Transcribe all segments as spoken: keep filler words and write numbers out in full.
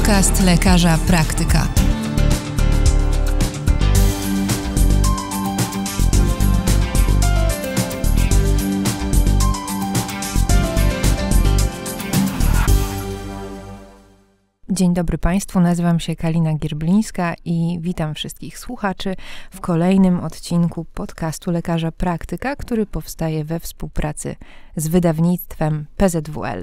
Podcast lekarza praktyka. Dzień dobry Państwu, nazywam się Kalina Gierblińska i witam wszystkich słuchaczy w kolejnym odcinku podcastu lekarza praktyka, który powstaje we współpracy z wydawnictwem P Z W L.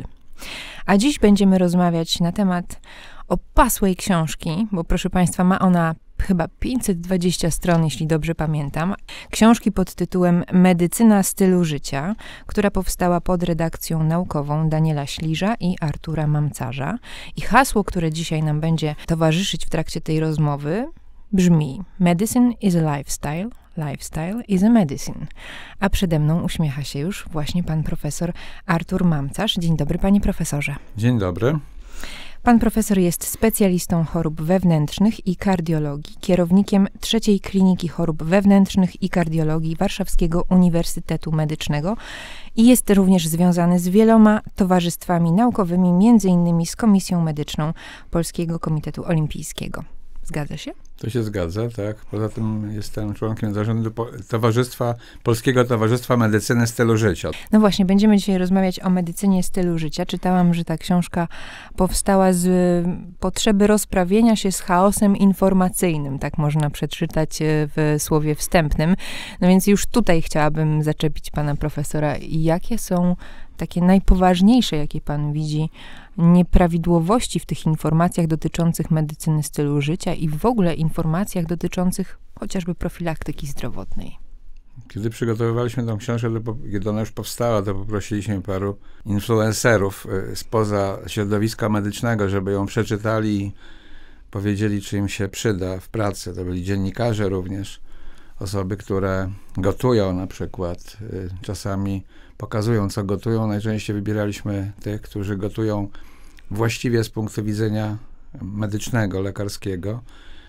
A dziś będziemy rozmawiać na temat opasłej książki, bo proszę Państwa, ma ona chyba pięćset dwadzieścia stron, jeśli dobrze pamiętam. Książki pod tytułem Medycyna stylu życia, która powstała pod redakcją naukową Daniela Śliża i Artura Mamcarza. I hasło, które dzisiaj nam będzie towarzyszyć w trakcie tej rozmowy, brzmi: Medicine is a lifestyle, lifestyle is a medicine. A przede mną uśmiecha się już właśnie pan profesor Artur Mamcarz. Dzień dobry, panie profesorze. Dzień dobry. Pan profesor jest specjalistą chorób wewnętrznych i kardiologii, kierownikiem trzeciej Kliniki Chorób Wewnętrznych i Kardiologii Warszawskiego Uniwersytetu Medycznego i jest również związany z wieloma towarzystwami naukowymi, między innymi z Komisją Medyczną Polskiego Komitetu Olimpijskiego. Zgadza się? To się zgadza, tak. Poza tym jestem członkiem zarządu Towarzystwa, Polskiego Towarzystwa Medycyny Stylu Życia. No właśnie, będziemy dzisiaj rozmawiać o medycynie stylu życia. Czytałam, że ta książka powstała z potrzeby rozprawienia się z chaosem informacyjnym, tak można przeczytać w słowie wstępnym. No więc już tutaj chciałabym zaczepić pana profesora. Jakie są takie najpoważniejsze, jakie pan widzi, nieprawidłowości w tych informacjach dotyczących medycyny stylu życia i w ogóle informacjach dotyczących chociażby profilaktyki zdrowotnej? Kiedy przygotowywaliśmy tę książkę, kiedy ona już powstała, to poprosiliśmy paru influencerów spoza środowiska medycznego, żeby ją przeczytali i powiedzieli, czy im się przyda w pracy. To byli dziennikarze również, osoby, które gotują na przykład, czasami pokazują, co gotują. Najczęściej wybieraliśmy tych, którzy gotują właściwie z punktu widzenia medycznego, lekarskiego,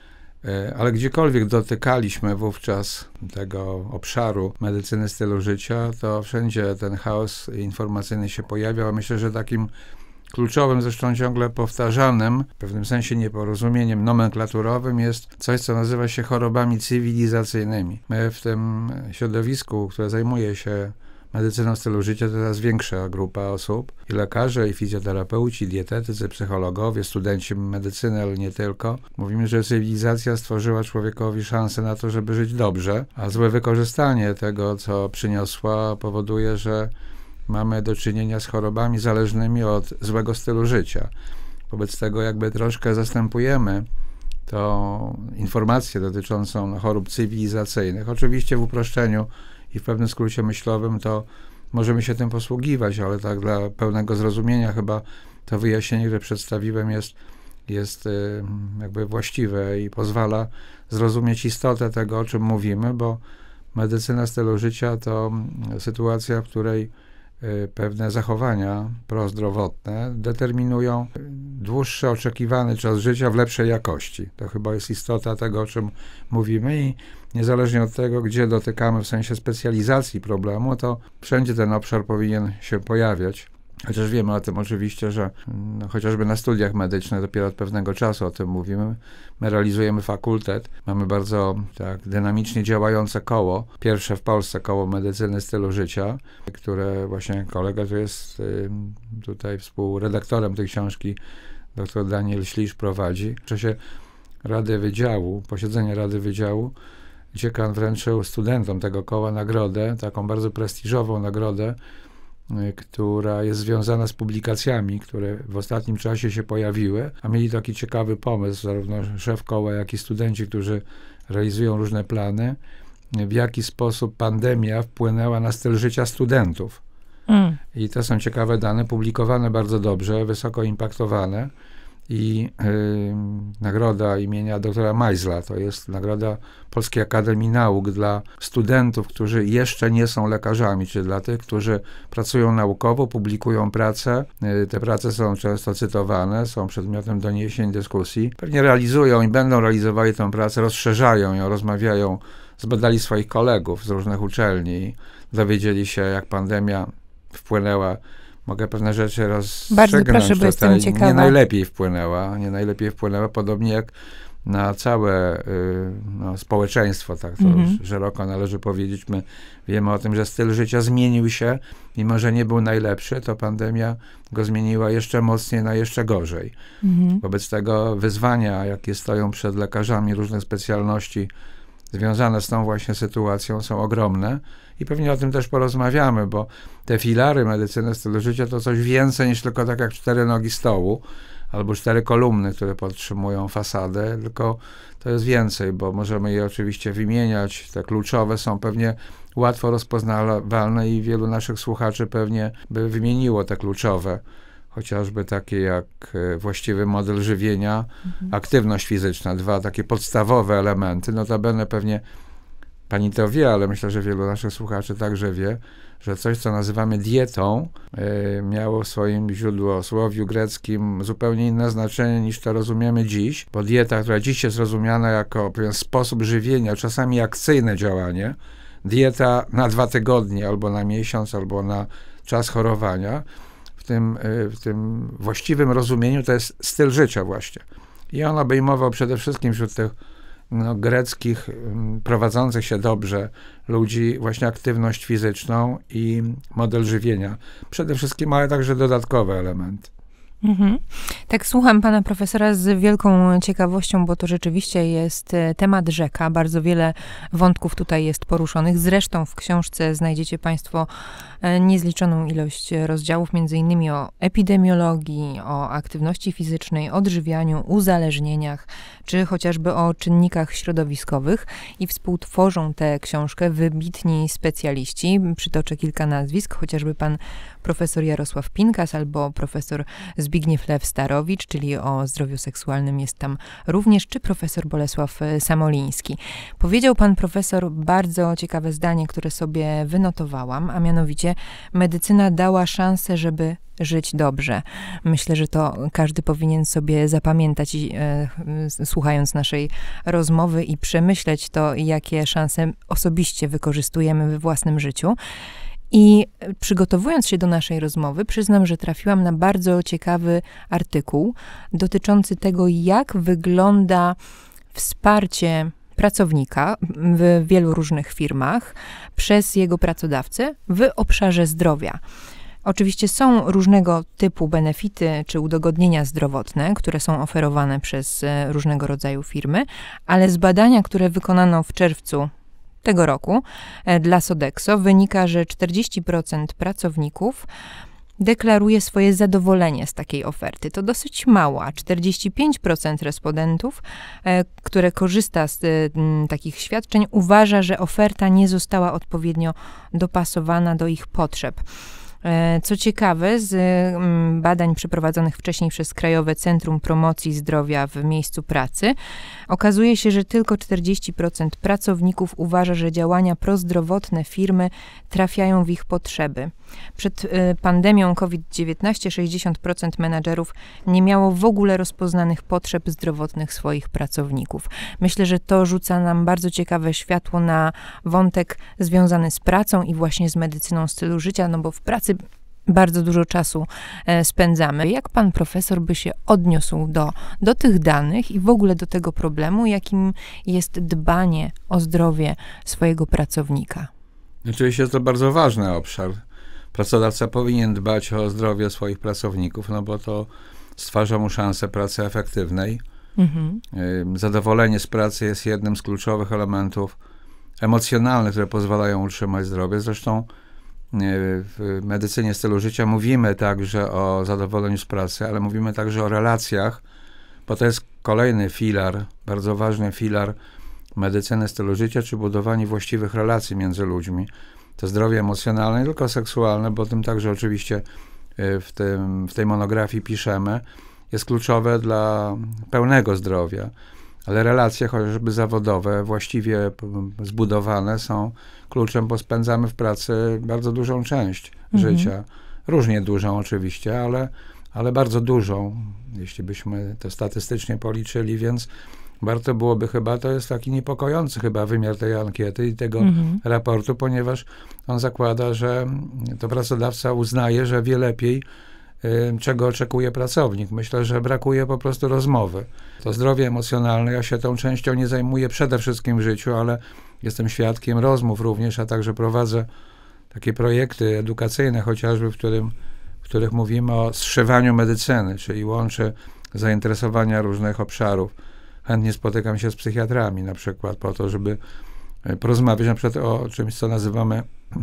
ale gdziekolwiek dotykaliśmy wówczas tego obszaru medycyny stylu życia, to wszędzie ten chaos informacyjny się pojawiał. Myślę, że takim kluczowym, zresztą ciągle powtarzanym, w pewnym sensie nieporozumieniem nomenklaturowym jest coś, co nazywa się chorobami cywilizacyjnymi. My w tym środowisku, które zajmuje się medycyną stylu życia, to coraz większa grupa osób, i lekarze, i fizjoterapeuci, i dietetycy, psychologowie, studenci medycyny, ale nie tylko. Mówimy, że cywilizacja stworzyła człowiekowi szansę na to, żeby żyć dobrze, a złe wykorzystanie tego, co przyniosła, powoduje, że mamy do czynienia z chorobami zależnymi od złego stylu życia. Wobec tego jakby troszkę zastępujemy tą informację dotyczącą chorób cywilizacyjnych. Oczywiście w uproszczeniu i w pewnym skrócie myślowym to możemy się tym posługiwać, ale tak dla pełnego zrozumienia chyba to wyjaśnienie, które przedstawiłem, jest, jest jakby właściwe i pozwala zrozumieć istotę tego, o czym mówimy, bo medycyna stylu życia to sytuacja, w której pewne zachowania prozdrowotne determinują dłuższy oczekiwany czas życia w lepszej jakości. To chyba jest istota tego, o czym mówimy, i niezależnie od tego, gdzie dotykamy w sensie specjalizacji problemu, to wszędzie ten obszar powinien się pojawiać. Chociaż wiemy o tym oczywiście, że no, chociażby na studiach medycznych dopiero od pewnego czasu o tym mówimy. My realizujemy fakultet, mamy bardzo tak dynamicznie działające koło, pierwsze w Polsce koło medycyny stylu życia, które właśnie kolega tu jest y, tutaj współredaktorem tej książki, dr Daniel Śliż, prowadzi. W czasie Rady Wydziału, posiedzenia Rady Wydziału, dziekan wręczył studentom tego koła nagrodę, taką bardzo prestiżową nagrodę, która jest związana z publikacjami, które w ostatnim czasie się pojawiły, a mieli taki ciekawy pomysł, zarówno szef koła, jak i studenci, którzy realizują różne plany, w jaki sposób pandemia wpłynęła na styl życia studentów. Mm. I to są ciekawe dane, publikowane bardzo dobrze, wysoko impaktowane. I y, nagroda imienia doktora Majzla, to jest nagroda Polskiej Akademii Nauk dla studentów, którzy jeszcze nie są lekarzami, czy dla tych, którzy pracują naukowo, publikują prace. Y, te prace są często cytowane, są przedmiotem doniesień, dyskusji. Pewnie realizują i będą realizowali tę pracę, rozszerzają ją, rozmawiają, zbadali swoich kolegów z różnych uczelni, dowiedzieli się, jak pandemia wpłynęła mogę pewne rzeczy rozstrzygnąć. Bardzo proszę, bo jestem ciekawa. Nie najlepiej wpłynęła, nie najlepiej wpłynęła, podobnie jak na całe y, no, społeczeństwo, tak to mm-hmm. szeroko należy powiedzieć. My wiemy o tym, że styl życia zmienił się, mimo że nie był najlepszy, to pandemia go zmieniła jeszcze mocniej na jeszcze gorzej. Mm-hmm. Wobec tego wyzwania, jakie stoją przed lekarzami różnych specjalności związane z tą właśnie sytuacją, są ogromne i pewnie o tym też porozmawiamy, bo te filary medycyny stylu życia to coś więcej niż tylko tak jak cztery nogi stołu, albo cztery kolumny, które podtrzymują fasadę, tylko to jest więcej, bo możemy je oczywiście wymieniać. Te kluczowe są pewnie łatwo rozpoznawalne i wielu naszych słuchaczy pewnie by wymieniło te kluczowe, chociażby takie jak właściwy model żywienia, mhm. aktywność fizyczna, dwa takie podstawowe elementy. Notabene pewnie pani to wie, ale myślę, że wielu naszych słuchaczy także wie, że coś, co nazywamy dietą, y, miało w swoim źródłosłowiu greckim zupełnie inne znaczenie niż to rozumiemy dziś, bo dieta, która dziś jest rozumiana jako pewien sposób żywienia, czasami akcyjne działanie, dieta na dwa tygodnie, albo na miesiąc, albo na czas chorowania, w tym, y, w tym właściwym rozumieniu to jest styl życia właśnie. I on obejmował przede wszystkim wśród tych no, greckich, prowadzących się dobrze ludzi, właśnie aktywność fizyczną i model żywienia. Przede wszystkim, ale także dodatkowe elementy. Mhm. Tak słucham pana profesora z wielką ciekawością, bo to rzeczywiście jest temat rzeka. Bardzo wiele wątków tutaj jest poruszonych. Zresztą w książce znajdziecie państwo niezliczoną ilość rozdziałów, między innymi o epidemiologii, o aktywności fizycznej, odżywianiu, uzależnieniach, czy chociażby o czynnikach środowiskowych. I współtworzą tę książkę wybitni specjaliści. Przytoczę kilka nazwisk, chociażby pan profesor Jarosław Pinkas albo profesor Zbigniew Lew-Starowicz, czyli o zdrowiu seksualnym jest tam również, czy profesor Bolesław Samoliński. Powiedział pan profesor bardzo ciekawe zdanie, które sobie wynotowałam, a mianowicie medycyna dała szansę, żeby żyć dobrze. Myślę, że to każdy powinien sobie zapamiętać, e, słuchając naszej rozmowy i przemyśleć to, jakie szanse osobiście wykorzystujemy we własnym życiu. I przygotowując się do naszej rozmowy, przyznam, że trafiłam na bardzo ciekawy artykuł dotyczący tego, jak wygląda wsparcie pracownika w wielu różnych firmach przez jego pracodawcę w obszarze zdrowia. Oczywiście są różnego typu benefity czy udogodnienia zdrowotne, które są oferowane przez różnego rodzaju firmy, ale z badania, które wykonano w czerwcu tego roku dla Sodexo wynika, że czterdzieści procent pracowników deklaruje swoje zadowolenie z takiej oferty. To dosyć mało, a czterdzieści pięć procent respondentów, które korzysta z takich świadczeń, uważa, że oferta nie została odpowiednio dopasowana do ich potrzeb. Co ciekawe, z badań przeprowadzonych wcześniej przez Krajowe Centrum Promocji Zdrowia w miejscu pracy, okazuje się, że tylko czterdzieści procent pracowników uważa, że działania prozdrowotne firmy trafiają w ich potrzeby. Przed pandemią kowid dziewiętnaście sześćdziesiąt procent menadżerów nie miało w ogóle rozpoznanych potrzeb zdrowotnych swoich pracowników. Myślę, że to rzuca nam bardzo ciekawe światło na wątek związany z pracą i właśnie z medycyną stylu życia, no bo w pracy bardzo dużo czasu spędzamy. Jak pan profesor by się odniósł do, do tych danych i w ogóle do tego problemu, jakim jest dbanie o zdrowie swojego pracownika? Oczywiście jest to bardzo ważny obszar. Pracodawca powinien dbać o zdrowie swoich pracowników, no bo to stwarza mu szansę pracy efektywnej. Mhm. Zadowolenie z pracy jest jednym z kluczowych elementów emocjonalnych, które pozwalają utrzymać zdrowie. Zresztą w medycynie stylu życia mówimy także o zadowoleniu z pracy, ale mówimy także o relacjach, bo to jest kolejny filar, bardzo ważny filar medycyny stylu życia, czy budowanie właściwych relacji między ludźmi. To zdrowie emocjonalne, nie tylko seksualne, bo o tym także oczywiście w, tym, w tej monografii piszemy, jest kluczowe dla pełnego zdrowia. Ale relacje, chociażby zawodowe, właściwie zbudowane są kluczem, bo spędzamy w pracy bardzo dużą część mhm. życia. Różnie dużą oczywiście, ale, ale bardzo dużą, jeśli byśmy to statystycznie policzyli, więc warto byłoby chyba, to jest taki niepokojący chyba wymiar tej ankiety i tego Mhm. raportu, ponieważ on zakłada, że to pracodawca uznaje, że wie lepiej, y, czego oczekuje pracownik. Myślę, że brakuje po prostu rozmowy. To zdrowie emocjonalne, ja się tą częścią nie zajmuję przede wszystkim w życiu, ale jestem świadkiem rozmów również, a także prowadzę takie projekty edukacyjne chociażby, w, którym, w których mówimy o zszywaniu medycyny, czyli łączę zainteresowania różnych obszarów. Chętnie spotykam się z psychiatrami na przykład po to, żeby porozmawiać na przykład o czymś, co nazywamy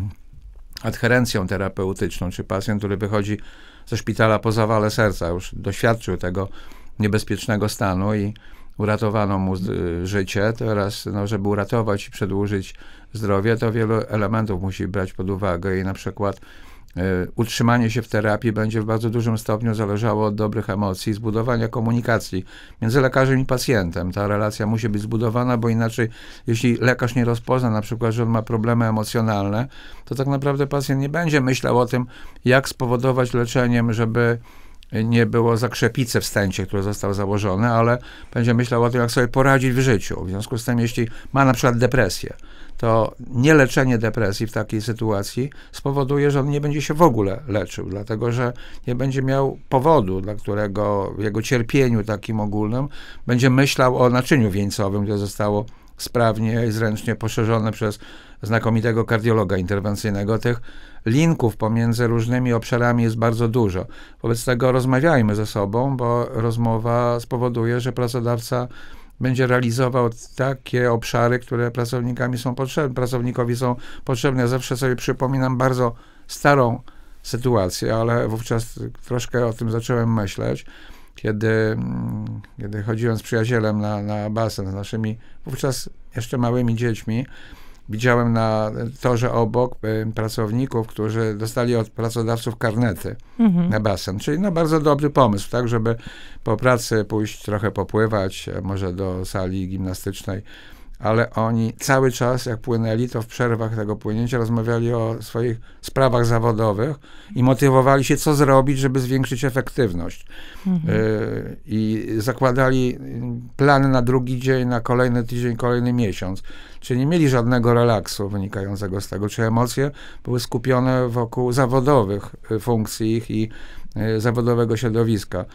adherencją terapeutyczną, czy pacjent, który wychodzi ze szpitala po zawale serca, już doświadczył tego niebezpiecznego stanu i uratowano mu życie. Teraz, no, żeby uratować i przedłużyć zdrowie, to wielu elementów musi brać pod uwagę i na przykład y, utrzymanie się w terapii będzie w bardzo dużym stopniu zależało od dobrych emocji, zbudowania komunikacji między lekarzem i pacjentem. Ta relacja musi być zbudowana, bo inaczej, jeśli lekarz nie rozpozna na przykład, że on ma problemy emocjonalne, to tak naprawdę pacjent nie będzie myślał o tym, jak spowodować leczeniem, żeby nie było zakrzepicy w stencie, który został założony, ale będzie myślał o tym, jak sobie poradzić w życiu. W związku z tym, jeśli ma na przykład depresję, to nieleczenie depresji w takiej sytuacji spowoduje, że on nie będzie się w ogóle leczył, dlatego że nie będzie miał powodu, dla którego w jego cierpieniu takim ogólnym będzie myślał o naczyniu wieńcowym, które zostało sprawnie i zręcznie poszerzone przez znakomitego kardiologa interwencyjnego. Tych linków pomiędzy różnymi obszarami jest bardzo dużo. Wobec tego rozmawiajmy ze sobą, bo rozmowa spowoduje, że pracodawca będzie realizował takie obszary, które pracownikami są potrzebne, pracownikowi są potrzebne. Ja zawsze sobie przypominam bardzo starą sytuację, ale wówczas troszkę o tym zacząłem myśleć, kiedy, kiedy chodziłem z przyjacielem na, na basen z naszymi wówczas jeszcze małymi dziećmi. Widziałem na torze obok y, pracowników, którzy dostali od pracodawców karnety mhm. na basen. Czyli no bardzo dobry pomysł, tak, żeby po pracy pójść trochę popływać, może do sali gimnastycznej. Ale oni cały czas, jak płynęli, to w przerwach tego płynięcia rozmawiali o swoich sprawach zawodowych i motywowali się, co zrobić, żeby zwiększyć efektywność. Mhm. Y, I zakładali plany na drugi dzień, na kolejny tydzień, kolejny miesiąc. Czyli nie mieli żadnego relaksu wynikającego z tego, czy emocje były skupione wokół zawodowych funkcji ich i y, zawodowego środowiska.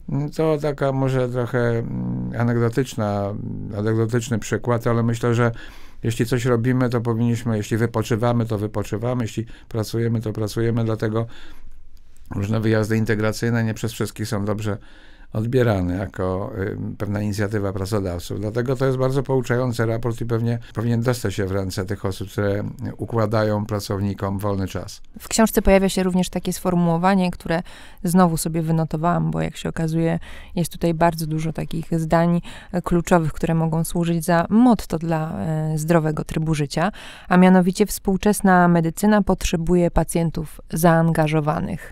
To taka może trochę anegdotyczna, anegdotyczny przykład, ale myślę, że jeśli coś robimy, to powinniśmy, jeśli wypoczywamy, to wypoczywamy, jeśli pracujemy, to pracujemy, dlatego różne wyjazdy integracyjne nie przez wszystkich są dobrze odbierane jako y, pewna inicjatywa pracodawców. Dlatego to jest bardzo pouczający raport i pewnie powinien dostać się w ręce tych osób, które układają pracownikom wolny czas. W książce pojawia się również takie sformułowanie, które znowu sobie wynotowałam, bo jak się okazuje, jest tutaj bardzo dużo takich zdań kluczowych, które mogą służyć za motto dla e, zdrowego trybu życia, a mianowicie współczesna medycyna potrzebuje pacjentów zaangażowanych.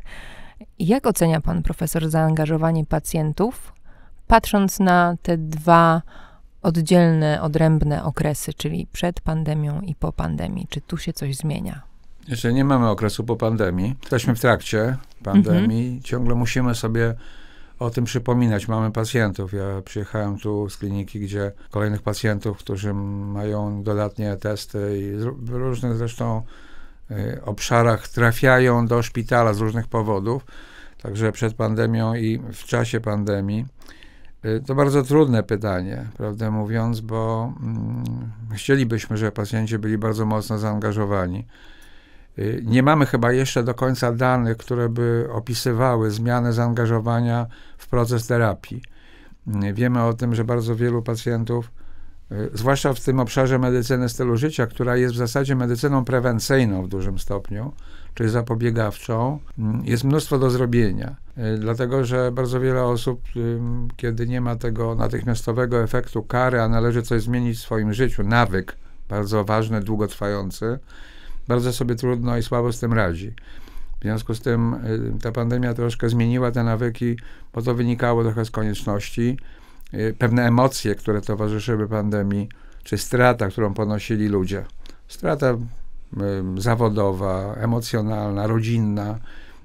Jak ocenia pan profesor zaangażowanie pacjentów, patrząc na te dwa oddzielne, odrębne okresy, czyli przed pandemią i po pandemii? Czy tu się coś zmienia? Jeszcze nie mamy okresu po pandemii. Jesteśmy w trakcie pandemii. Mhm. Ciągle musimy sobie o tym przypominać. Mamy pacjentów. Ja przyjechałem tu z kliniki, gdzie kolejnych pacjentów, którzy mają dodatnie testy i w różnych zresztą obszarach trafiają do szpitala z różnych powodów, także przed pandemią i w czasie pandemii. To bardzo trudne pytanie, prawdę mówiąc, bo mm, chcielibyśmy, żeby pacjenci byli bardzo mocno zaangażowani. Nie mamy chyba jeszcze do końca danych, które by opisywały zmianę zaangażowania w proces terapii. Wiemy o tym, że bardzo wielu pacjentów, zwłaszcza w tym obszarze medycyny stylu życia, która jest w zasadzie medycyną prewencyjną w dużym stopniu, czyli zapobiegawczą, jest mnóstwo do zrobienia. Dlatego, że bardzo wiele osób, kiedy nie ma tego natychmiastowego efektu kary, a należy coś zmienić w swoim życiu, nawyk bardzo ważny, długotrwający, bardzo sobie trudno i słabo z tym radzi. W związku z tym ta pandemia troszkę zmieniła te nawyki, bo to wynikało trochę z konieczności. Pewne emocje, które towarzyszyły pandemii, czy strata, którą ponosili ludzie. Strata y, zawodowa, emocjonalna, rodzinna,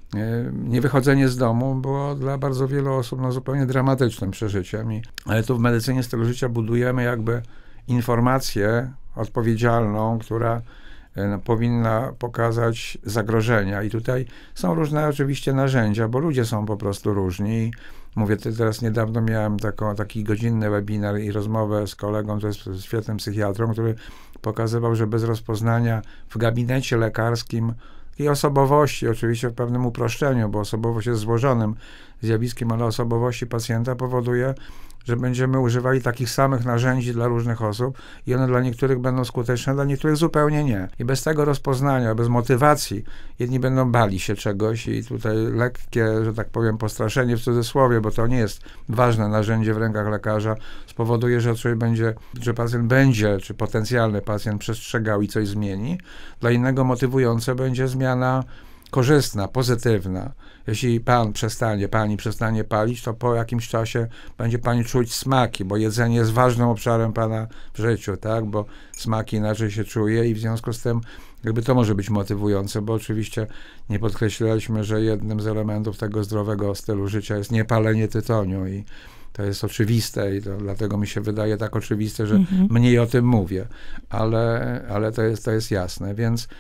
niewychodzenie z domu było dla bardzo wielu osób no, zupełnie dramatycznym przeżyciem. I, ale tu w medycynie stylu życia budujemy jakby informację odpowiedzialną, która no, powinna pokazać zagrożenia. I tutaj są różne oczywiście narzędzia, bo ludzie są po prostu różni. I mówię, teraz niedawno miałem taką, taki godzinny webinar i rozmowę z kolegą, to jest świetnym psychiatrą, który pokazywał, że bez rozpoznania w gabinecie lekarskim i osobowości, oczywiście w pewnym uproszczeniu, bo osobowość jest złożonym zjawiskiem, ale osobowości pacjenta powoduje, że będziemy używali takich samych narzędzi dla różnych osób i one dla niektórych będą skuteczne, dla niektórych zupełnie nie. I bez tego rozpoznania, bez motywacji, jedni będą bali się czegoś i tutaj lekkie, że tak powiem, postraszenie w cudzysłowie, bo to nie jest ważne narzędzie w rękach lekarza, spowoduje, że człowiek będzie, że pacjent będzie, czy potencjalny pacjent przestrzegał i coś zmieni. Dla innego motywujące będzie zmiana korzystna, pozytywna. Jeśli pan przestanie, pani przestanie palić, to po jakimś czasie będzie pani czuć smaki, bo jedzenie jest ważnym obszarem pana w życiu, tak? Bo smaki inaczej się czuje i w związku z tym jakby to może być motywujące, bo oczywiście nie podkreślaliśmy, że jednym z elementów tego zdrowego stylu życia jest niepalenie tytoniu i to jest oczywiste i to dlatego mi się wydaje tak oczywiste, że mhm. mniej o tym mówię, ale, ale to jest, to jest jasne, więc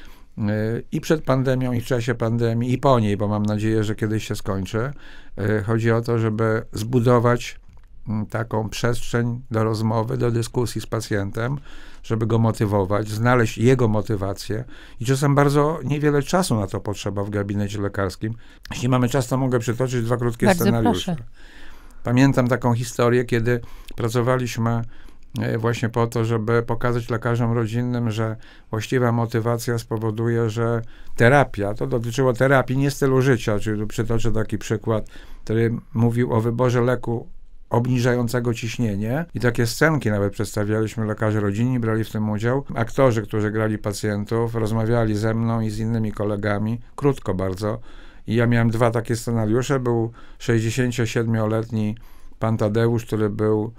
i przed pandemią, i w czasie pandemii, i po niej, bo mam nadzieję, że kiedyś się skończy. Chodzi o to, żeby zbudować taką przestrzeń do rozmowy, do dyskusji z pacjentem, żeby go motywować, znaleźć jego motywację. I czasem bardzo niewiele czasu na to potrzeba w gabinecie lekarskim. Jeśli mamy czas, to mogę przytoczyć dwa krótkie Bardzo scenariusze. proszę. Pamiętam taką historię, kiedy pracowaliśmy właśnie po to, żeby pokazać lekarzom rodzinnym, że właściwa motywacja spowoduje, że terapia, to dotyczyło terapii, nie stylu życia, czyli tu przytoczę taki przykład, który mówił o wyborze leku obniżającego ciśnienie i takie scenki nawet przedstawialiśmy, lekarze rodzinni brali w tym udział. Aktorzy, którzy grali pacjentów, rozmawiali ze mną i z innymi kolegami, krótko bardzo. I ja miałem dwa takie scenariusze. Był sześćdziesięciosiedmioletni pan Tadeusz, który był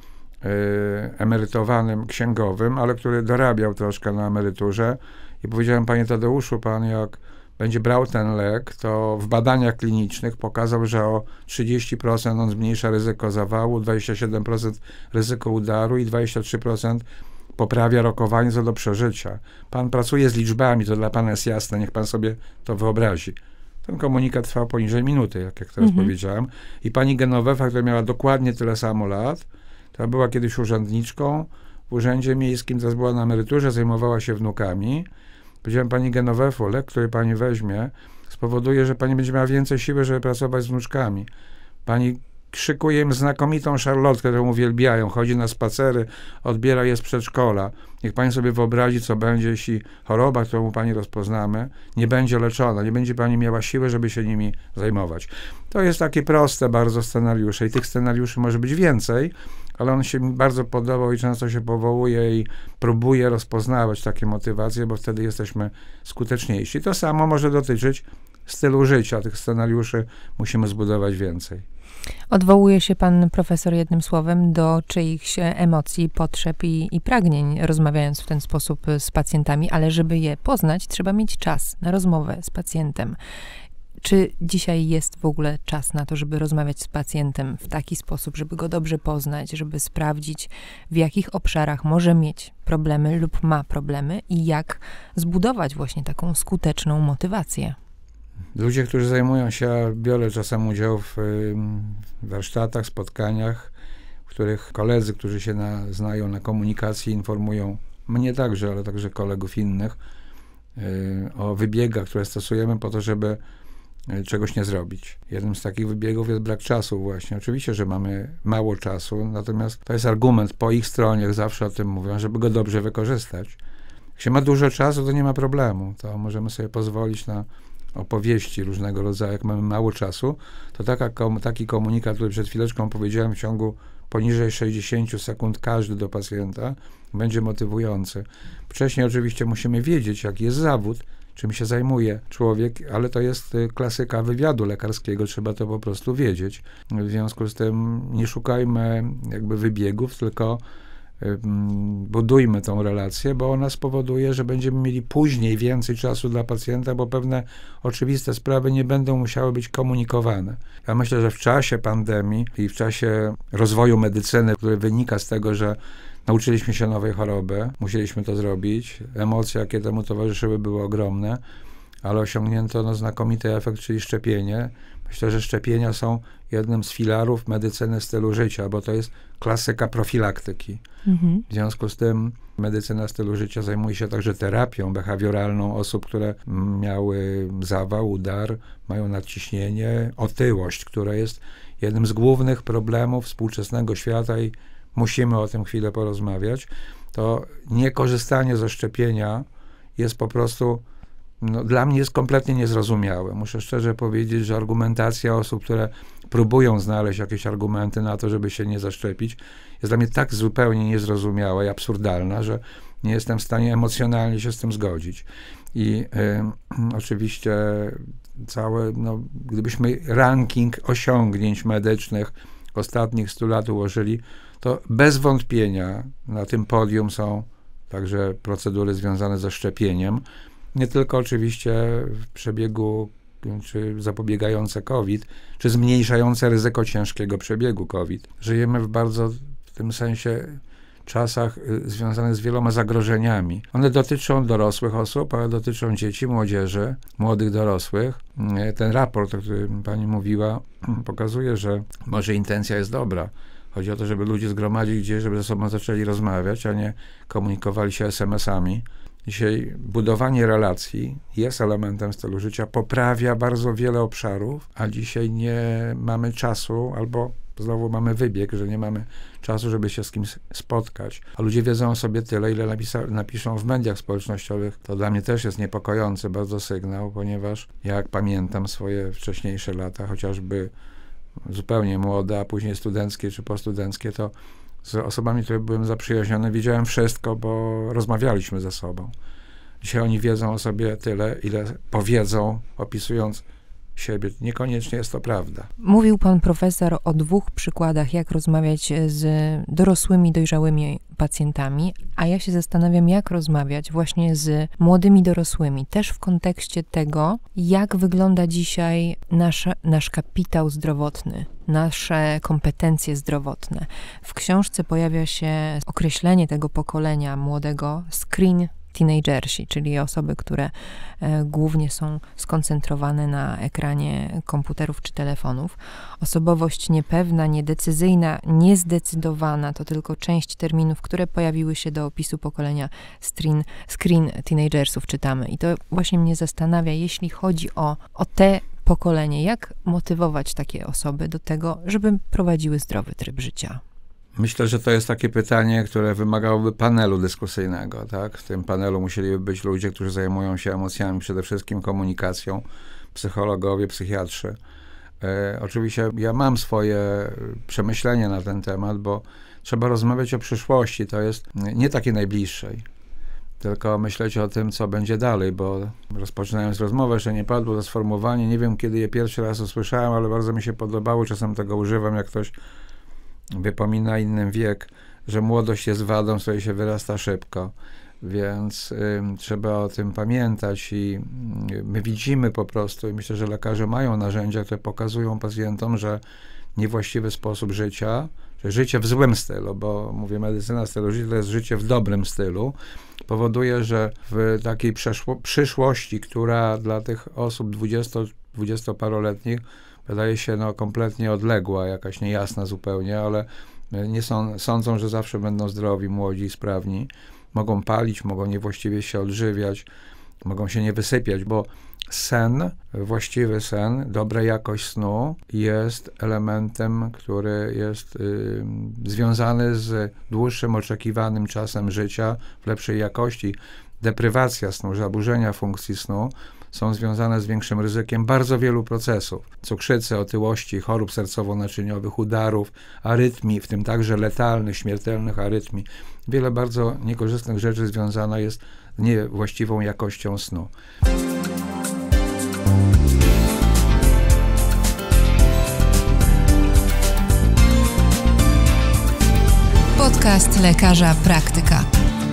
emerytowanym księgowym, ale który dorabiał troszkę na emeryturze i powiedziałem: panie Tadeuszu, pan jak będzie brał ten lek, to w badaniach klinicznych pokazał, że o trzydzieści procent on zmniejsza ryzyko zawału, dwadzieścia siedem procent ryzyko udaru i dwadzieścia trzy procent poprawia rokowanie co do przeżycia. Pan pracuje z liczbami, to dla pana jest jasne, niech pan sobie to wyobrazi. Ten komunikat trwał poniżej minuty, jak, jak teraz mhm. powiedziałem. I pani Genovefa, która miała dokładnie tyle samo lat, ta była kiedyś urzędniczką w urzędzie miejskim, teraz była na emeryturze, zajmowała się wnukami. Powiedziałem: pani Genovefo, lek, który pani weźmie, spowoduje, że pani będzie miała więcej siły, żeby pracować z wnuczkami. Pani szykuje im znakomitą szarlotkę, którą uwielbiają, chodzi na spacery, odbiera je z przedszkola. Niech pani sobie wyobrazi, co będzie, jeśli choroba, którą pani rozpoznamy, nie będzie leczona, nie będzie pani miała siły, żeby się nimi zajmować. To jest takie proste bardzo scenariusze i tych scenariuszy może być więcej, ale on się mi bardzo podobał i często się powołuje i próbuje rozpoznawać takie motywacje, bo wtedy jesteśmy skuteczniejsi. To samo może dotyczyć stylu życia. Tych scenariuszy musimy zbudować więcej. Odwołuje się pan profesor jednym słowem do czyichś emocji, potrzeb i, i pragnień, rozmawiając w ten sposób z pacjentami, ale żeby je poznać, trzeba mieć czas na rozmowę z pacjentem. Czy dzisiaj jest w ogóle czas na to, żeby rozmawiać z pacjentem w taki sposób, żeby go dobrze poznać, żeby sprawdzić, w jakich obszarach może mieć problemy lub ma problemy i jak zbudować właśnie taką skuteczną motywację? Ludzie, którzy zajmują się, ja biorę czasem udział w warsztatach, spotkaniach, w których koledzy, którzy się na, znają na komunikacji, informują mnie także, ale także kolegów innych yy, o wybiegach, które stosujemy po to, żeby czegoś nie zrobić. Jednym z takich wybiegów jest brak czasu właśnie. Oczywiście, że mamy mało czasu, natomiast to jest argument po ich stronie, zawsze o tym mówią, żeby go dobrze wykorzystać. Jak się ma dużo czasu, to nie ma problemu. To możemy sobie pozwolić na opowieści różnego rodzaju. Jak mamy mało czasu, to taka, taki komunikat, który przed chwileczką powiedziałem, w ciągu poniżej sześćdziesiąt sekund każdy do pacjenta będzie motywujący. Wcześniej oczywiście musimy wiedzieć, jaki jest zawód, czym się zajmuje człowiek, ale to jest klasyka wywiadu lekarskiego, trzeba to po prostu wiedzieć. W związku z tym nie szukajmy jakby wybiegów, tylko budujmy tą relację, bo ona spowoduje, że będziemy mieli później więcej czasu dla pacjenta, bo pewne oczywiste sprawy nie będą musiały być komunikowane. Ja myślę, że w czasie pandemii i w czasie rozwoju medycyny, który wynika z tego, że nauczyliśmy się nowej choroby, musieliśmy to zrobić, emocje, jakie temu towarzyszyły, były ogromne, ale osiągnięto no, znakomity efekt, czyli szczepienie. Myślę, że szczepienia są jednym z filarów medycyny stylu życia, bo to jest klasyka profilaktyki. Mhm. W związku z tym medycyna stylu życia zajmuje się także terapią behawioralną osób, które miały zawał, udar, mają nadciśnienie, otyłość, która jest jednym z głównych problemów współczesnego świata i musimy o tym chwilę porozmawiać. To niekorzystanie ze szczepienia jest po prostu No, dla mnie jest kompletnie niezrozumiałe. Muszę szczerze powiedzieć, że argumentacja osób, które próbują znaleźć jakieś argumenty na to, żeby się nie zaszczepić, jest dla mnie tak zupełnie niezrozumiała i absurdalna, że nie jestem w stanie emocjonalnie się z tym zgodzić. I y, oczywiście całe, no, gdybyśmy ranking osiągnięć medycznych ostatnich stu lat ułożyli, to bez wątpienia na tym podium są także procedury związane ze szczepieniem. Nie tylko oczywiście w przebiegu, czy zapobiegające COVID, czy zmniejszające ryzyko ciężkiego przebiegu COVID. Żyjemy w bardzo, w tym sensie, czasach y, związanych z wieloma zagrożeniami. One dotyczą dorosłych osób, ale dotyczą dzieci, młodzieży, młodych dorosłych. Y, ten raport, o którym pani mówiła, pokazuje, że może intencja jest dobra. Chodzi o to, żeby ludzie zgromadzili gdzieś, żeby ze sobą zaczęli rozmawiać, a nie komunikowali się es em esami. Dzisiaj budowanie relacji jest elementem stylu życia, poprawia bardzo wiele obszarów, a dzisiaj nie mamy czasu, albo znowu mamy wybieg, że nie mamy czasu, żeby się z kimś spotkać. A ludzie wiedzą o sobie tyle, ile napisa- napiszą w mediach społecznościowych. To dla mnie też jest niepokojący bardzo sygnał, ponieważ jak pamiętam swoje wcześniejsze lata, chociażby zupełnie młode, a później studenckie czy postudenckie, to z osobami, które byłem zaprzyjaźniony, wiedziałem wszystko, bo rozmawialiśmy ze sobą. Dzisiaj oni wiedzą o sobie tyle, ile powiedzą, opisując siebie. Niekoniecznie jest to prawda. Mówił pan profesor o dwóch przykładach, jak rozmawiać z dorosłymi, dojrzałymi pacjentami, a ja się zastanawiam, jak rozmawiać właśnie z młodymi dorosłymi, też w kontekście tego, jak wygląda dzisiaj nasz, nasz kapitał zdrowotny, nasze kompetencje zdrowotne. W książce pojawia się określenie tego pokolenia młodego screen teenagersi, czyli osoby, które e, głównie są skoncentrowane na ekranie komputerów czy telefonów. Osobowość niepewna, niedecyzyjna, niezdecydowana to tylko część terminów, które pojawiły się do opisu pokolenia screen, screen teenagersów, czytamy. I to właśnie mnie zastanawia, jeśli chodzi o, o te pokolenie, jak motywować takie osoby do tego, żeby prowadziły zdrowy tryb życia? Myślę, że to jest takie pytanie, które wymagałoby panelu dyskusyjnego, tak? W tym panelu musieliby być ludzie, którzy zajmują się emocjami, przede wszystkim komunikacją, psychologowie, psychiatrzy. E, oczywiście ja mam swoje przemyślenia na ten temat, bo trzeba rozmawiać o przyszłości, to jest nie takiej najbliższej, tylko myśleć o tym, co będzie dalej, bo rozpoczynając rozmowę, że nie padło to sformułowanie, nie wiem, kiedy je pierwszy raz usłyszałem, ale bardzo mi się podobało, czasem tego używam, jak ktoś wypomina innym wiek, że młodość jest wadą, z której się wyrasta szybko, więc y, trzeba o tym pamiętać i y, my widzimy po prostu, i myślę, że lekarze mają narzędzia, które pokazują pacjentom, że niewłaściwy sposób życia, że życie w złym stylu, bo mówię, medycyna stylu życia to jest życie w dobrym stylu, powoduje, że w takiej przeszło- przyszłości, która dla tych osób dwudziesto, dwudziestoparoletnich wydaje się no, kompletnie odległa, jakaś niejasna zupełnie, ale nie są, sądzą, że zawsze będą zdrowi, młodzi i sprawni. Mogą palić, mogą niewłaściwie się odżywiać, mogą się nie wysypiać, bo sen, właściwy sen, dobra jakość snu jest elementem, który jest y, związany z dłuższym oczekiwanym czasem życia w lepszej jakości. Deprywacja snu, zaburzenia funkcji snu są związane z większym ryzykiem bardzo wielu procesów. Cukrzycy, otyłości, chorób sercowo-naczyniowych, udarów, arytmii, w tym także letalnych, śmiertelnych arytmii. Wiele bardzo niekorzystnych rzeczy związana jest z niewłaściwą jakością snu. Podcast lekarza praktyka.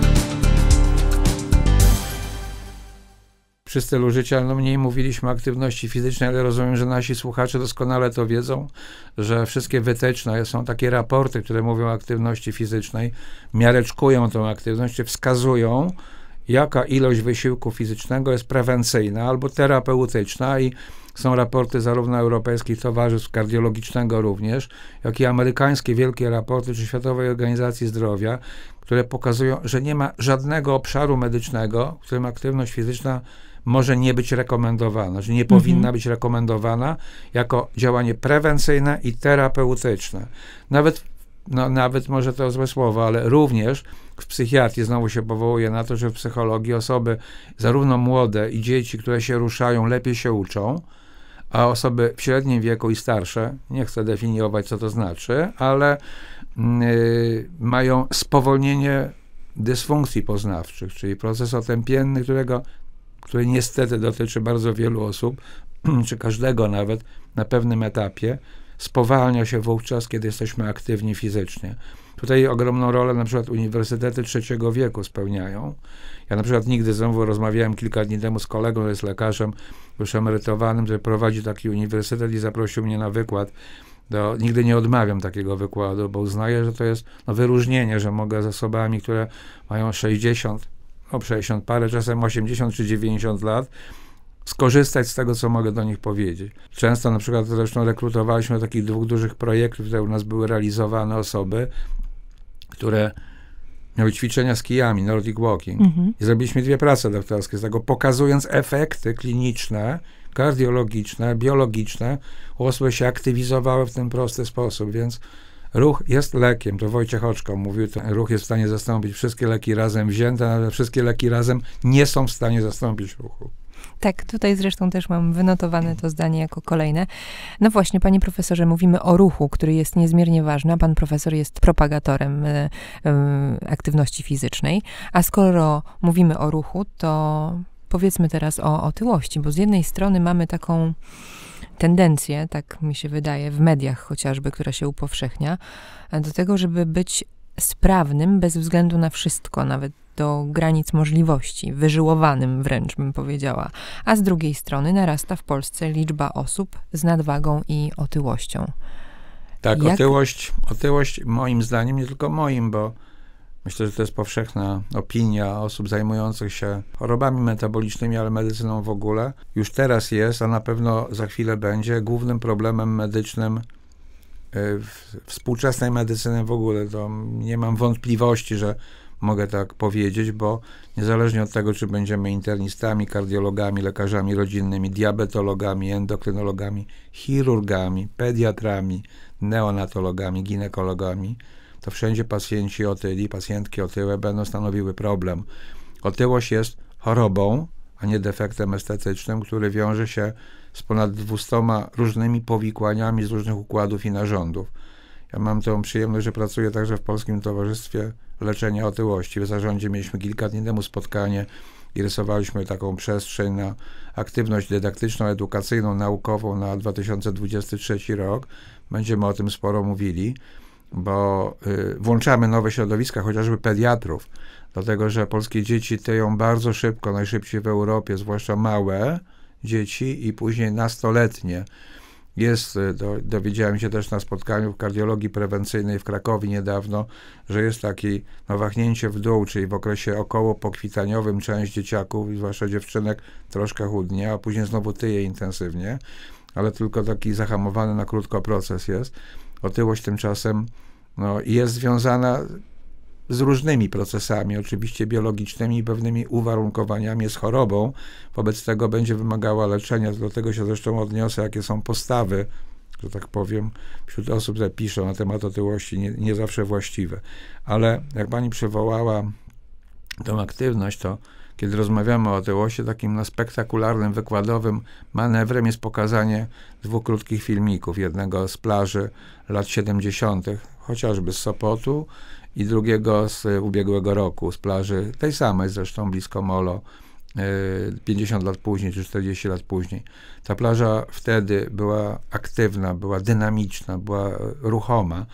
Przy stylu życia no mniej mówiliśmy o aktywności fizycznej, ale rozumiem, że nasi słuchacze doskonale to wiedzą, że wszystkie wytyczne, są takie raporty, które mówią o aktywności fizycznej, miareczkują tą aktywność, czy wskazują, jaka ilość wysiłku fizycznego jest prewencyjna albo terapeutyczna i są raporty zarówno europejskich towarzystw kardiologicznego również, jak i amerykańskie wielkie raporty czy Światowej Organizacji Zdrowia, które pokazują, że nie ma żadnego obszaru medycznego, w którym aktywność fizyczna może nie być rekomendowana, że nie mhm. powinna być rekomendowana jako działanie prewencyjne i terapeutyczne. Nawet, no, nawet może to złe słowo, ale również w psychiatrii znowu się powołuje na to, że w psychologii osoby zarówno młode i dzieci, które się ruszają, lepiej się uczą, a osoby w średnim wieku i starsze, nie chcę definiować, co to znaczy, ale yy, mają spowolnienie dysfunkcji poznawczych, czyli proces otępienny, którego, który niestety dotyczy bardzo wielu osób, czy każdego nawet na pewnym etapie, spowalnia się wówczas, kiedy jesteśmy aktywni fizycznie. Tutaj ogromną rolę na przykład uniwersytety trzeciego wieku spełniają. Ja na przykład nigdy znowu rozmawiałem kilka dni temu z kolegą, który jest lekarzem już emerytowanym, który prowadzi taki uniwersytet i zaprosił mnie na wykład. Do, nigdy nie odmawiam takiego wykładu, bo uznaję, że to jest no, wyróżnienie, że mogę z osobami, które mają sześćdziesiąt, no sześćdziesiąt parę, czasem osiemdziesiąt czy dziewięćdziesiąt lat, skorzystać z tego, co mogę do nich powiedzieć. Często na przykład zresztą rekrutowaliśmy do takich dwóch dużych projektów, które u nas były realizowane osoby, które miały ćwiczenia z kijami, Nordic Walking. Mhm. I zrobiliśmy dwie prace doktorskie z tego, pokazując efekty kliniczne, kardiologiczne, biologiczne, osoby się aktywizowały w ten prosty sposób, więc ruch jest lekiem. To Wojciech Oczko mówił, ten ruch jest w stanie zastąpić wszystkie leki razem wzięte, ale wszystkie leki razem nie są w stanie zastąpić ruchu. Tak, tutaj zresztą też mam wynotowane to zdanie jako kolejne. No właśnie, panie profesorze, mówimy o ruchu, który jest niezmiernie ważny, a pan profesor jest propagatorem y, y, aktywności fizycznej. A skoro mówimy o ruchu, to powiedzmy teraz o otyłości, bo z jednej strony mamy taką tendencję, tak mi się wydaje, w mediach chociażby, która się upowszechnia, do tego, żeby być sprawnym bez względu na wszystko, nawet do granic możliwości, wyżyłowanym wręcz bym powiedziała. A z drugiej strony narasta w Polsce liczba osób z nadwagą i otyłością. Tak, Jak... otyłość, otyłość moim zdaniem, nie tylko moim, bo myślę, że to jest powszechna opinia osób zajmujących się chorobami metabolicznymi, ale medycyną w ogóle. Już teraz jest, a na pewno za chwilę będzie głównym problemem medycznym współczesnej medycyny w ogóle. To nie mam wątpliwości, że mogę tak powiedzieć, bo niezależnie od tego, czy będziemy internistami, kardiologami, lekarzami rodzinnymi, diabetologami, endokrynologami, chirurgami, pediatrami, neonatologami, ginekologami, to wszędzie pacjenci otyli, pacjentki otyłe będą stanowiły problem. Otyłość jest chorobą, a nie defektem estetycznym, który wiąże się z ponad dwustoma różnymi powikłaniami z różnych układów i narządów. Ja mam tę przyjemność, że pracuję także w Polskim Towarzystwie Leczenia Otyłości. W zarządzie mieliśmy kilka dni temu spotkanie i rysowaliśmy taką przestrzeń na aktywność dydaktyczną, edukacyjną, naukową na dwa tysiące dwudziesty trzeci rok. Będziemy o tym sporo mówili, bo y, włączamy nowe środowiska, chociażby pediatrów, dlatego że polskie dzieci tyją bardzo szybko, najszybciej w Europie, zwłaszcza małe dzieci i później nastoletnie. Jest, do, dowiedziałem się też na spotkaniu w kardiologii prewencyjnej w Krakowie niedawno, że jest takie no, wahnięcie w dół, czyli w okresie około pokwitaniowym część dzieciaków, zwłaszcza dziewczynek, troszkę chudnie, a później znowu tyje intensywnie, ale tylko taki zahamowany na krótko proces jest. Otyłość tymczasem no, jest związana z różnymi procesami, oczywiście biologicznymi i pewnymi uwarunkowaniami, z chorobą. Wobec tego będzie wymagała leczenia. Do tego się zresztą odniosę, jakie są postawy, że tak powiem, wśród osób, które piszą na temat otyłości, nie, nie zawsze właściwe. Ale jak pani przywołała tą aktywność, to kiedy rozmawiamy o otyłości, takim no, spektakularnym, wykładowym manewrem jest pokazanie dwóch krótkich filmików. Jednego z plaży lat siedemdziesiątych, chociażby z Sopotu, i drugiego z ubiegłego roku, z plaży tej samej zresztą, blisko Molo, pięćdziesiąt lat później, czy czterdzieści lat później. Ta plaża wtedy była aktywna, była dynamiczna, była ruchoma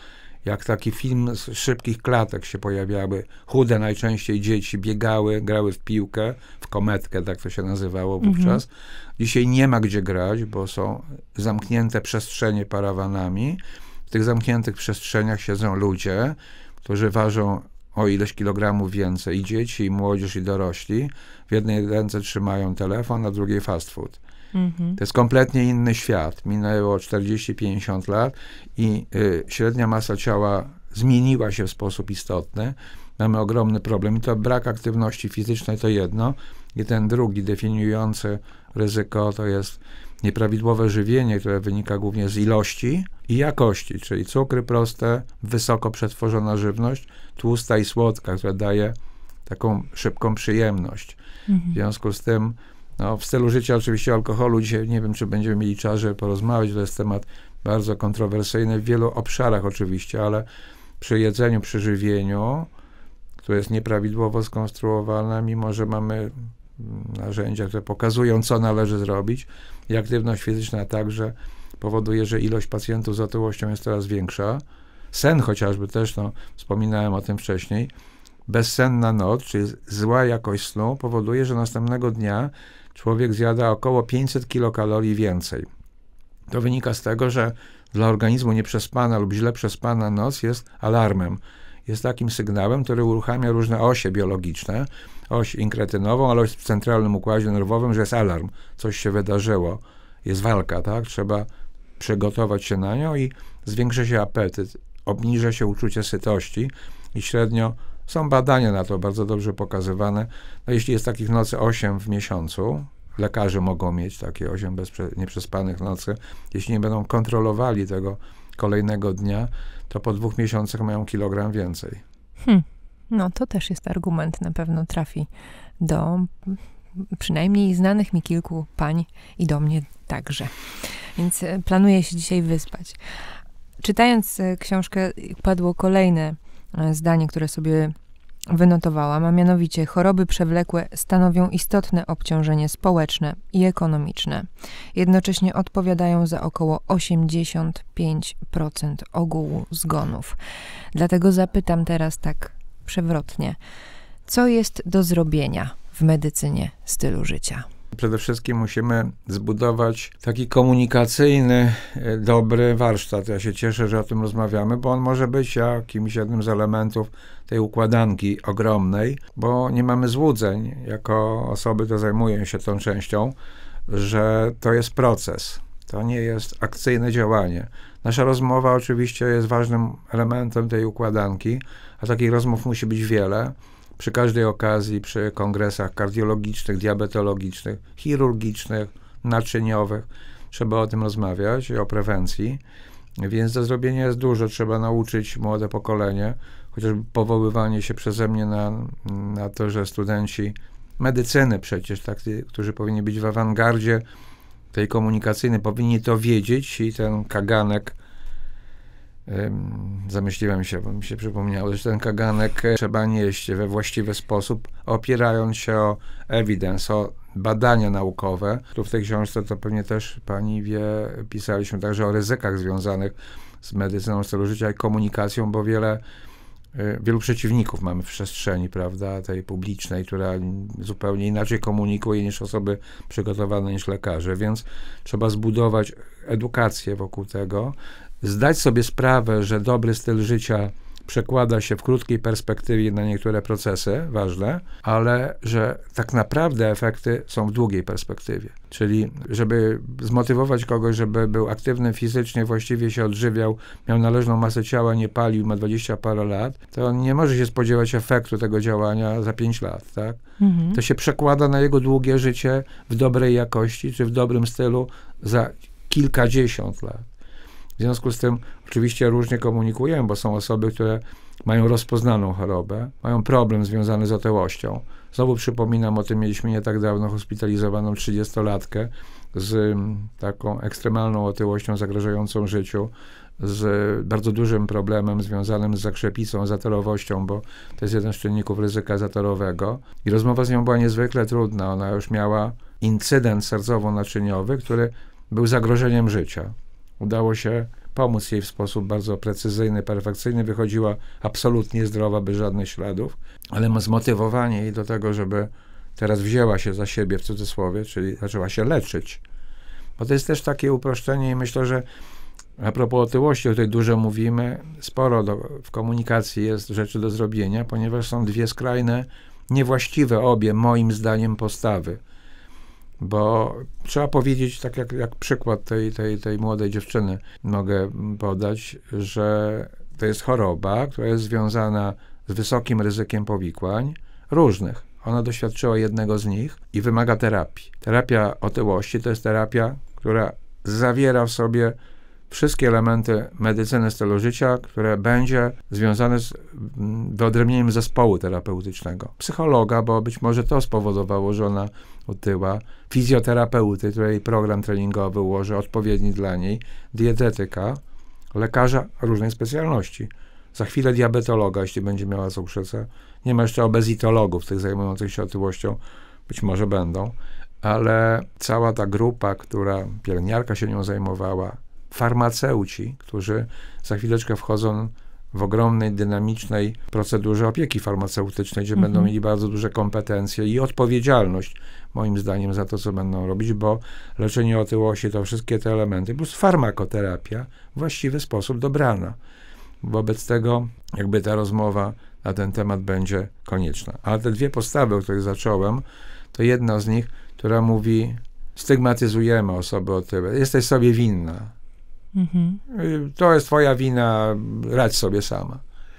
jak taki film z szybkich klatek się pojawiały, chude najczęściej dzieci biegały, grały w piłkę, w kometkę, tak to się nazywało wówczas. Mhm. Dzisiaj nie ma gdzie grać, bo są zamknięte przestrzenie parawanami. W tych zamkniętych przestrzeniach siedzą ludzie, którzy ważą o ileś kilogramów więcej, i dzieci, i młodzież, i dorośli. W jednej ręce trzymają telefon, a w drugiej fast food. Mhm. To jest kompletnie inny świat. Minęło czterdzieści pięćdziesiąt lat i y, średnia masa ciała zmieniła się w sposób istotny. Mamy ogromny problem. I to brak aktywności fizycznej to jedno. I ten drugi, definiujący ryzyko, to jest nieprawidłowe żywienie, które wynika głównie z ilości i jakości, czyli cukry proste, wysoko przetworzona żywność, tłusta i słodka, która daje taką szybką przyjemność. Mhm. W związku z tym, no, w stylu życia oczywiście alkoholu dzisiaj nie wiem, czy będziemy mieli czas, żeby porozmawiać, to jest temat bardzo kontrowersyjny w wielu obszarach oczywiście, ale przy jedzeniu, przy żywieniu, które jest nieprawidłowo skonstruowane, mimo że mamy narzędzia, które pokazują, co należy zrobić, i aktywność fizyczna także powoduje, że ilość pacjentów z otyłością jest coraz większa. Sen chociażby też, no, wspominałem o tym wcześniej, bezsenna noc, czyli zła jakość snu, powoduje, że następnego dnia człowiek zjada około pięćset kilokalorii więcej. To wynika z tego, że dla organizmu nieprzespana lub źle przespana noc jest alarmem. Jest takim sygnałem, który uruchamia różne osie biologiczne, oś inkretynową, ale oś w centralnym układzie nerwowym, że jest alarm, coś się wydarzyło, jest walka, tak? Trzeba przygotować się na nią i zwiększa się apetyt, obniża się uczucie sytości i średnio są badania na to bardzo dobrze pokazywane. No, jeśli jest takich nocy osiem w miesiącu, lekarze mogą mieć takie osiem bezprze- nieprzespanych nocy, jeśli nie będą kontrolowali tego kolejnego dnia, to po dwóch miesiącach mają kilogram więcej. Hmm. No to też jest argument, na pewno trafi do przynajmniej znanych mi kilku pań i do mnie także. Więc planuję się dzisiaj wyspać. Czytając książkę, padło kolejne zdanie, które sobie wynotowałam, a mianowicie choroby przewlekłe stanowią istotne obciążenie społeczne i ekonomiczne. Jednocześnie odpowiadają za około osiemdziesiąt pięć procent ogółu zgonów. Dlatego zapytam teraz tak przewrotnie, co jest do zrobienia w medycynie stylu życia? Przede wszystkim musimy zbudować taki komunikacyjny, dobry warsztat. Ja się cieszę, że o tym rozmawiamy, bo on może być jakimś jednym z elementów tej układanki ogromnej, bo nie mamy złudzeń, jako osoby, które zajmują się tą częścią, że to jest proces. To nie jest akcyjne działanie. Nasza rozmowa oczywiście jest ważnym elementem tej układanki, a takich rozmów musi być wiele. Przy każdej okazji, przy kongresach kardiologicznych, diabetologicznych, chirurgicznych, naczyniowych, trzeba o tym rozmawiać, o prewencji. Więc do zrobienia jest dużo. Trzeba nauczyć młode pokolenie, chociażby powoływanie się przeze mnie na, na to, że studenci medycyny przecież, tak, którzy powinni być w awangardzie tej komunikacyjnej, powinni to wiedzieć i ten kaganek, zamyśliłem się, bo mi się przypomniało, że ten kaganek trzeba nieść we właściwy sposób, opierając się o evidence, o badania naukowe. Tu w tej książce, to pewnie też pani wie, pisaliśmy także o ryzykach związanych z medycyną stylu życia i komunikacją, bo wiele, wielu przeciwników mamy w przestrzeni, prawda, tej publicznej, która zupełnie inaczej komunikuje niż osoby przygotowane, niż lekarze, więc trzeba zbudować edukację wokół tego, zdać sobie sprawę, że dobry styl życia przekłada się w krótkiej perspektywie na niektóre procesy ważne, ale że tak naprawdę efekty są w długiej perspektywie. Czyli żeby zmotywować kogoś, żeby był aktywny fizycznie, właściwie się odżywiał, miał należną masę ciała, nie palił, ma dwadzieścia parę lat, to on nie może się spodziewać efektu tego działania za pięć lat, tak? Mhm. To się przekłada na jego długie życie w dobrej jakości, czy w dobrym stylu za kilkadziesiąt lat. W związku z tym oczywiście różnie komunikujemy, bo są osoby, które mają rozpoznaną chorobę, mają problem związany z otyłością. Znowu przypominam o tym, mieliśmy nie tak dawno hospitalizowaną trzydziestolatkę z taką ekstremalną otyłością zagrażającą życiu, z bardzo dużym problemem związanym z zakrzepicą, zatorowością, bo to jest jeden z czynników ryzyka zatorowego. I rozmowa z nią była niezwykle trudna. Ona już miała incydent sercowo-naczyniowy, który był zagrożeniem życia. Udało się pomóc jej w sposób bardzo precyzyjny, perfekcyjny. Wychodziła absolutnie zdrowa, bez żadnych śladów, ale zmotywowanie jej do tego, żeby teraz wzięła się za siebie, w cudzysłowie, czyli zaczęła się leczyć. Bo to jest też takie uproszczenie i myślę, że a propos otyłości, o której dużo mówimy, sporo do, w komunikacji jest rzeczy do zrobienia, ponieważ są dwie skrajne, niewłaściwe obie, moim zdaniem, postawy. Bo trzeba powiedzieć, tak jak, jak przykład tej, tej, tej młodej dziewczyny mogę podać, że to jest choroba, która jest związana z wysokim ryzykiem powikłań różnych. Ona doświadczyła jednego z nich i wymaga terapii. Terapia otyłości to jest terapia, która zawiera w sobie wszystkie elementy medycyny stylu życia, które będzie związane z wyodrębnieniem zespołu terapeutycznego. Psychologa, bo być może to spowodowało, że ona otyła, fizjoterapeuty, której program treningowy ułoży odpowiedni dla niej, dietetyka, lekarza różnej specjalności. Za chwilę diabetologa, jeśli będzie miała cukrzycę. Nie ma jeszcze obezitologów, tych zajmujących się otyłością, być może będą, ale cała ta grupa, która, pielęgniarka się nią zajmowała, farmaceuci, którzy za chwileczkę wchodzą w ogromnej, dynamicznej procedurze opieki farmaceutycznej, gdzie mhm. będą mieli bardzo duże kompetencje i odpowiedzialność, moim zdaniem, za to, co będą robić, bo leczenie otyłości to wszystkie te elementy, plus farmakoterapia w właściwy sposób dobrana. Wobec tego jakby ta rozmowa na ten temat będzie konieczna. Ale te dwie postawy, o których zacząłem, to jedna z nich, która mówi, stygmatyzujemy osoby otyłe, jesteś sobie winna. Mhm. To jest twoja wina, radź sobie sama.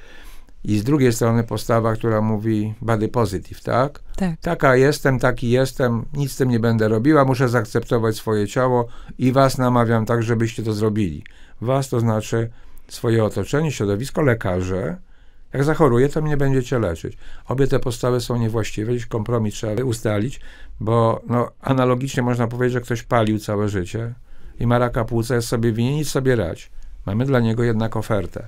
I z drugiej strony postawa, która mówi body positive, tak? tak? Taka jestem, taki jestem, nic z tym nie będę robiła, muszę zaakceptować swoje ciało i was namawiam tak, żebyście to zrobili. Was to znaczy swoje otoczenie, środowisko, lekarze. Jak zachoruje, to mnie będziecie leczyć. Obie te postawy są niewłaściwe, gdzieś kompromis trzeba ustalić, bo no, analogicznie można powiedzieć, że ktoś palił całe życie i ma raka płuca, jest sobie winien, nic sobie radź. Mamy dla niego jednak ofertę.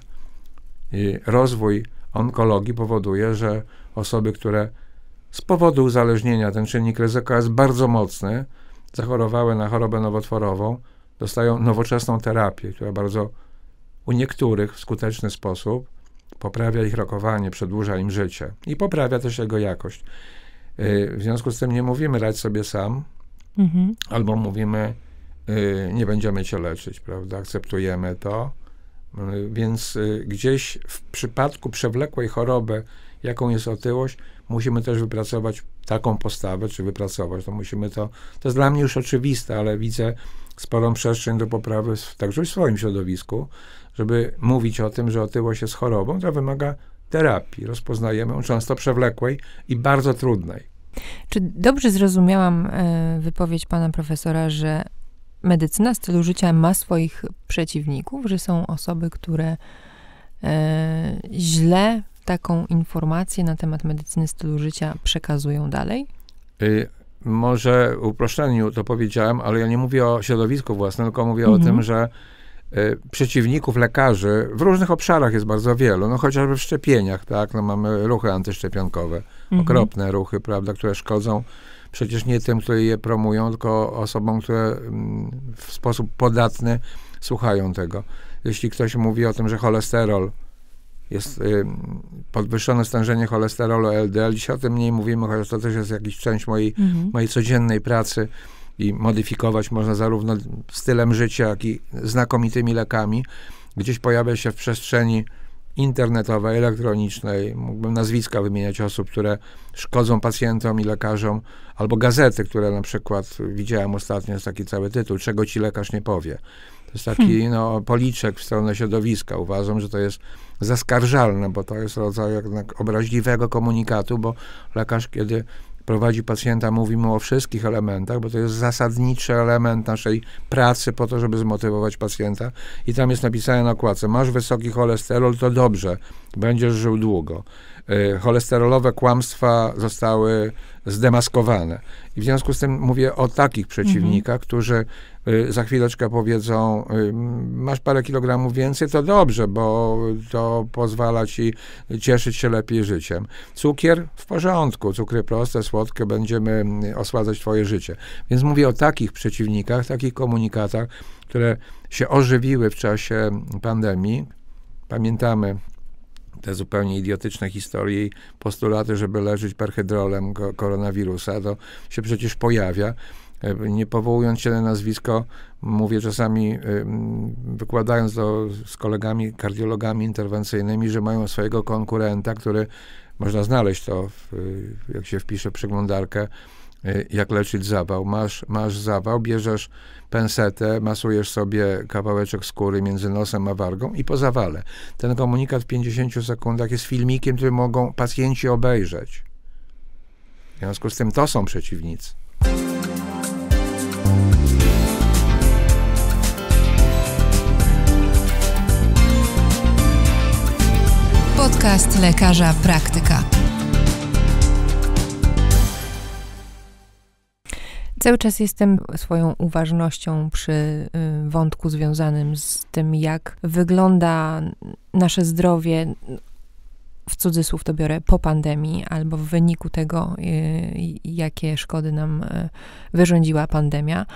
I rozwój onkologii powoduje, że osoby, które z powodu uzależnienia, ten czynnik ryzyka jest bardzo mocny, zachorowały na chorobę nowotworową, dostają nowoczesną terapię, która bardzo u niektórych w skuteczny sposób poprawia ich rokowanie, przedłuża im życie i poprawia też jego jakość. W związku z tym nie mówimy radź sobie sam, mhm. albo mówimy nie będziemy cię leczyć, prawda, akceptujemy to, więc gdzieś w przypadku przewlekłej choroby, jaką jest otyłość, musimy też wypracować taką postawę, czy wypracować, to musimy to, to jest dla mnie już oczywiste, ale widzę sporą przestrzeń do poprawy także w swoim środowisku, żeby mówić o tym, że otyłość jest chorobą, która wymaga terapii. Rozpoznajemy ją często przewlekłej i bardzo trudnej. Czy dobrze zrozumiałam wypowiedź pana profesora, że medycyna stylu życia ma swoich przeciwników, że są osoby, które e, źle taką informację na temat medycyny stylu życia przekazują dalej? Y, może w uproszczeniu to powiedziałem, ale ja nie mówię o środowisku własnym, tylko mówię mhm. o tym, że y, przeciwników lekarzy w różnych obszarach jest bardzo wielu, no chociażby w szczepieniach, tak, no mamy ruchy antyszczepionkowe, mhm. okropne ruchy, prawda, które szkodzą przecież nie tym, które je promują, tylko osobom, które w sposób podatny słuchają tego. Jeśli ktoś mówi o tym, że cholesterol jest y, podwyższone stężenie cholesterolu L D L, dzisiaj o tym mniej mówimy, chociaż to też jest jakaś część mojej, mhm. mojej codziennej pracy i modyfikować można zarówno stylem życia, jak i znakomitymi lekami. Gdzieś pojawia się w przestrzeni internetowej, elektronicznej, mógłbym nazwiska wymieniać osób, które szkodzą pacjentom i lekarzom, albo gazety, które na przykład widziałem ostatnio, jest taki cały tytuł, czego ci lekarz nie powie. To jest taki hmm. no, policzek w stronę środowiska. Uważam, że to jest zaskarżalne, bo to jest rodzaj jednak obraźliwego komunikatu, bo lekarz, kiedy prowadzi pacjenta, mówi mu o wszystkich elementach, bo to jest zasadniczy element naszej pracy po to, żeby zmotywować pacjenta. I tam jest napisane na okładce, masz wysoki cholesterol, to dobrze, będziesz żył długo. cholesterolowe kłamstwa zostały zdemaskowane. I w związku z tym mówię o takich przeciwnikach, mhm. którzy za chwileczkę powiedzą, masz parę kilogramów więcej, to dobrze, bo to pozwala ci cieszyć się lepiej życiem. Cukier w porządku, cukry proste, słodkie, będziemy osładzać twoje życie. Więc mówię o takich przeciwnikach, takich komunikatach, które się ożywiły w czasie pandemii. Pamiętamy te zupełnie idiotyczne historie i postulaty, żeby leczyć perhydrolem koronawirusa, to się przecież pojawia. Nie powołując się na nazwisko, mówię czasami, wykładając to z kolegami, kardiologami interwencyjnymi, że mają swojego konkurenta, który, można znaleźć to, w, jak się wpisze w przeglądarkę, jak leczyć zawał. Masz, masz zawał, bierzesz pensetę, masujesz sobie kawałeczek skóry między nosem a wargą i po zawale. Ten komunikat w pięćdziesięciu sekundach jest filmikiem, który mogą pacjenci obejrzeć. W związku z tym to są przeciwnicy. Podcast Lekarza Praktyka. Cały czas jestem swoją uważnością przy wątku związanym z tym, jak wygląda nasze zdrowie, w cudzysłów to biorę, po pandemii, albo w wyniku tego, jakie szkody nam wyrządziła pandemia.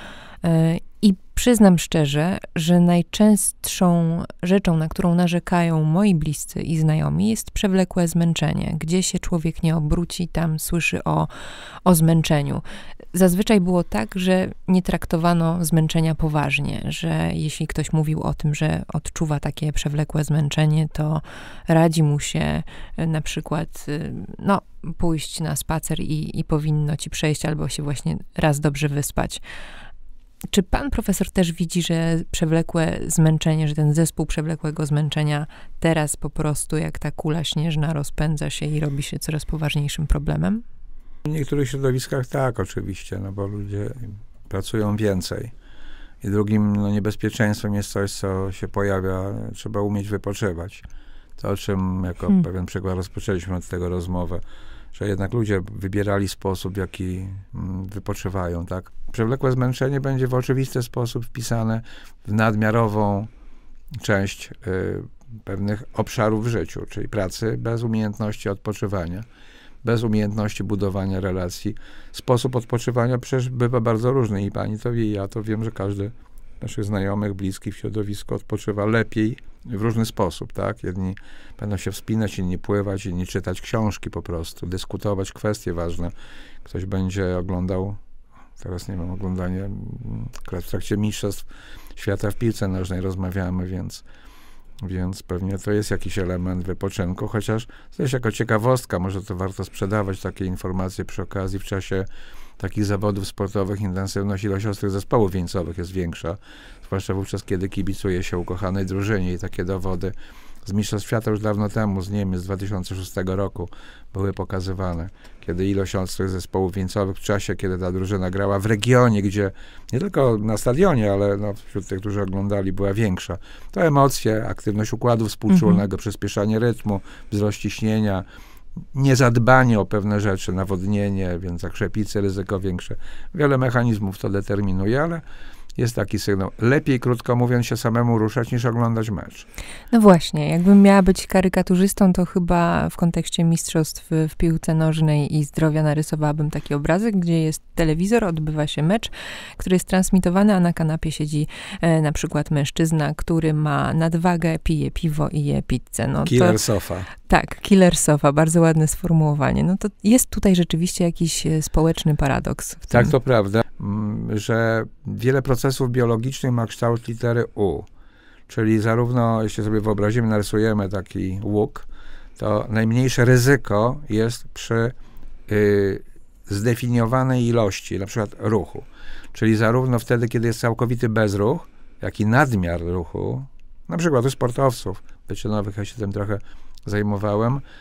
I przyznam szczerze, że najczęstszą rzeczą, na którą narzekają moi bliscy i znajomi, jest przewlekłe zmęczenie. Gdzie się człowiek nie obróci, tam słyszy o, o zmęczeniu. Zazwyczaj było tak, że nie traktowano zmęczenia poważnie, że jeśli ktoś mówił o tym, że odczuwa takie przewlekłe zmęczenie, to radzi mu się na przykład no, pójść na spacer i, i powinno ci przejść, albo się właśnie raz dobrze wyspać. Czy pan profesor też widzi, że przewlekłe zmęczenie, że ten zespół przewlekłego zmęczenia teraz po prostu jak ta kula śnieżna rozpędza się i robi się coraz poważniejszym problemem? W niektórych środowiskach tak, oczywiście, no bo ludzie pracują więcej. I drugim no, niebezpieczeństwem jest coś, co się pojawia, trzeba umieć wypoczywać. To, o czym jako hmm. pewien przykład rozpoczęliśmy od tego rozmowę, że jednak ludzie wybierali sposób, w jaki wypoczywają, tak? Przewlekłe zmęczenie będzie w oczywisty sposób wpisane w nadmiarową część y, pewnych obszarów w życiu, czyli pracy bez umiejętności odpoczywania, bez umiejętności budowania relacji. Sposób odpoczywania przecież bywa bardzo różny i pani to wie, i ja to wiem, że każdy z naszych znajomych, bliskich w środowisku odpoczywa lepiej w różny sposób, tak? Jedni będą się wspinać, inni pływać, inni czytać książki po prostu, dyskutować kwestie ważne. Ktoś będzie oglądał, teraz nie wiem, oglądanie, w trakcie mistrzostw świata w piłce nożnej rozmawiamy, więc, więc pewnie to jest jakiś element wypoczynku, chociaż też jako ciekawostka, może to warto sprzedawać takie informacje przy okazji, w czasie takich zawodów sportowych intensywność, ilość ostrych zespołów wieńcowych jest większa, zwłaszcza wówczas, kiedy kibicuje się ukochanej drużynie i takie dowody z Mistrzostw Świata już dawno temu, z Niemiec z dwa tysiące szóstego roku były pokazywane, kiedy ilość ostrych zespołów wieńcowych w czasie, kiedy ta drużyna grała w regionie, gdzie nie tylko na stadionie, ale no, wśród tych, którzy oglądali, była większa. To emocje, aktywność układu współczulnego, mhm. przyspieszanie rytmu, wzrost ciśnienia, niezadbanie o pewne rzeczy, nawodnienie, więc zakrzepicy, ryzyko większe. Wiele mechanizmów to determinuje, ale jest taki sygnał. Lepiej, krótko mówiąc, się samemu ruszać, niż oglądać mecz. No właśnie, jakbym miała być karykaturzystą, to chyba w kontekście mistrzostw w piłce nożnej i zdrowia narysowałabym taki obrazek, gdzie jest telewizor, odbywa się mecz, który jest transmitowany, a na kanapie siedzi e, na przykład mężczyzna, który ma nadwagę, pije piwo i je pizzę. No killer to, sofa. Tak, killer sofa, bardzo ładne sformułowanie. No to jest tutaj rzeczywiście jakiś społeczny paradoks. W tak, tym. to prawda, że wiele procesów biologicznych ma kształt litery U. Czyli zarówno, jeśli sobie wyobrazimy, narysujemy taki łuk, to najmniejsze ryzyko jest przy y, zdefiniowanej ilości, na przykład ruchu. Czyli zarówno wtedy, kiedy jest całkowity bezruch, jak i nadmiar ruchu, na przykład u sportowców wyczynowych, ja się tym trochę zajmowałem, y,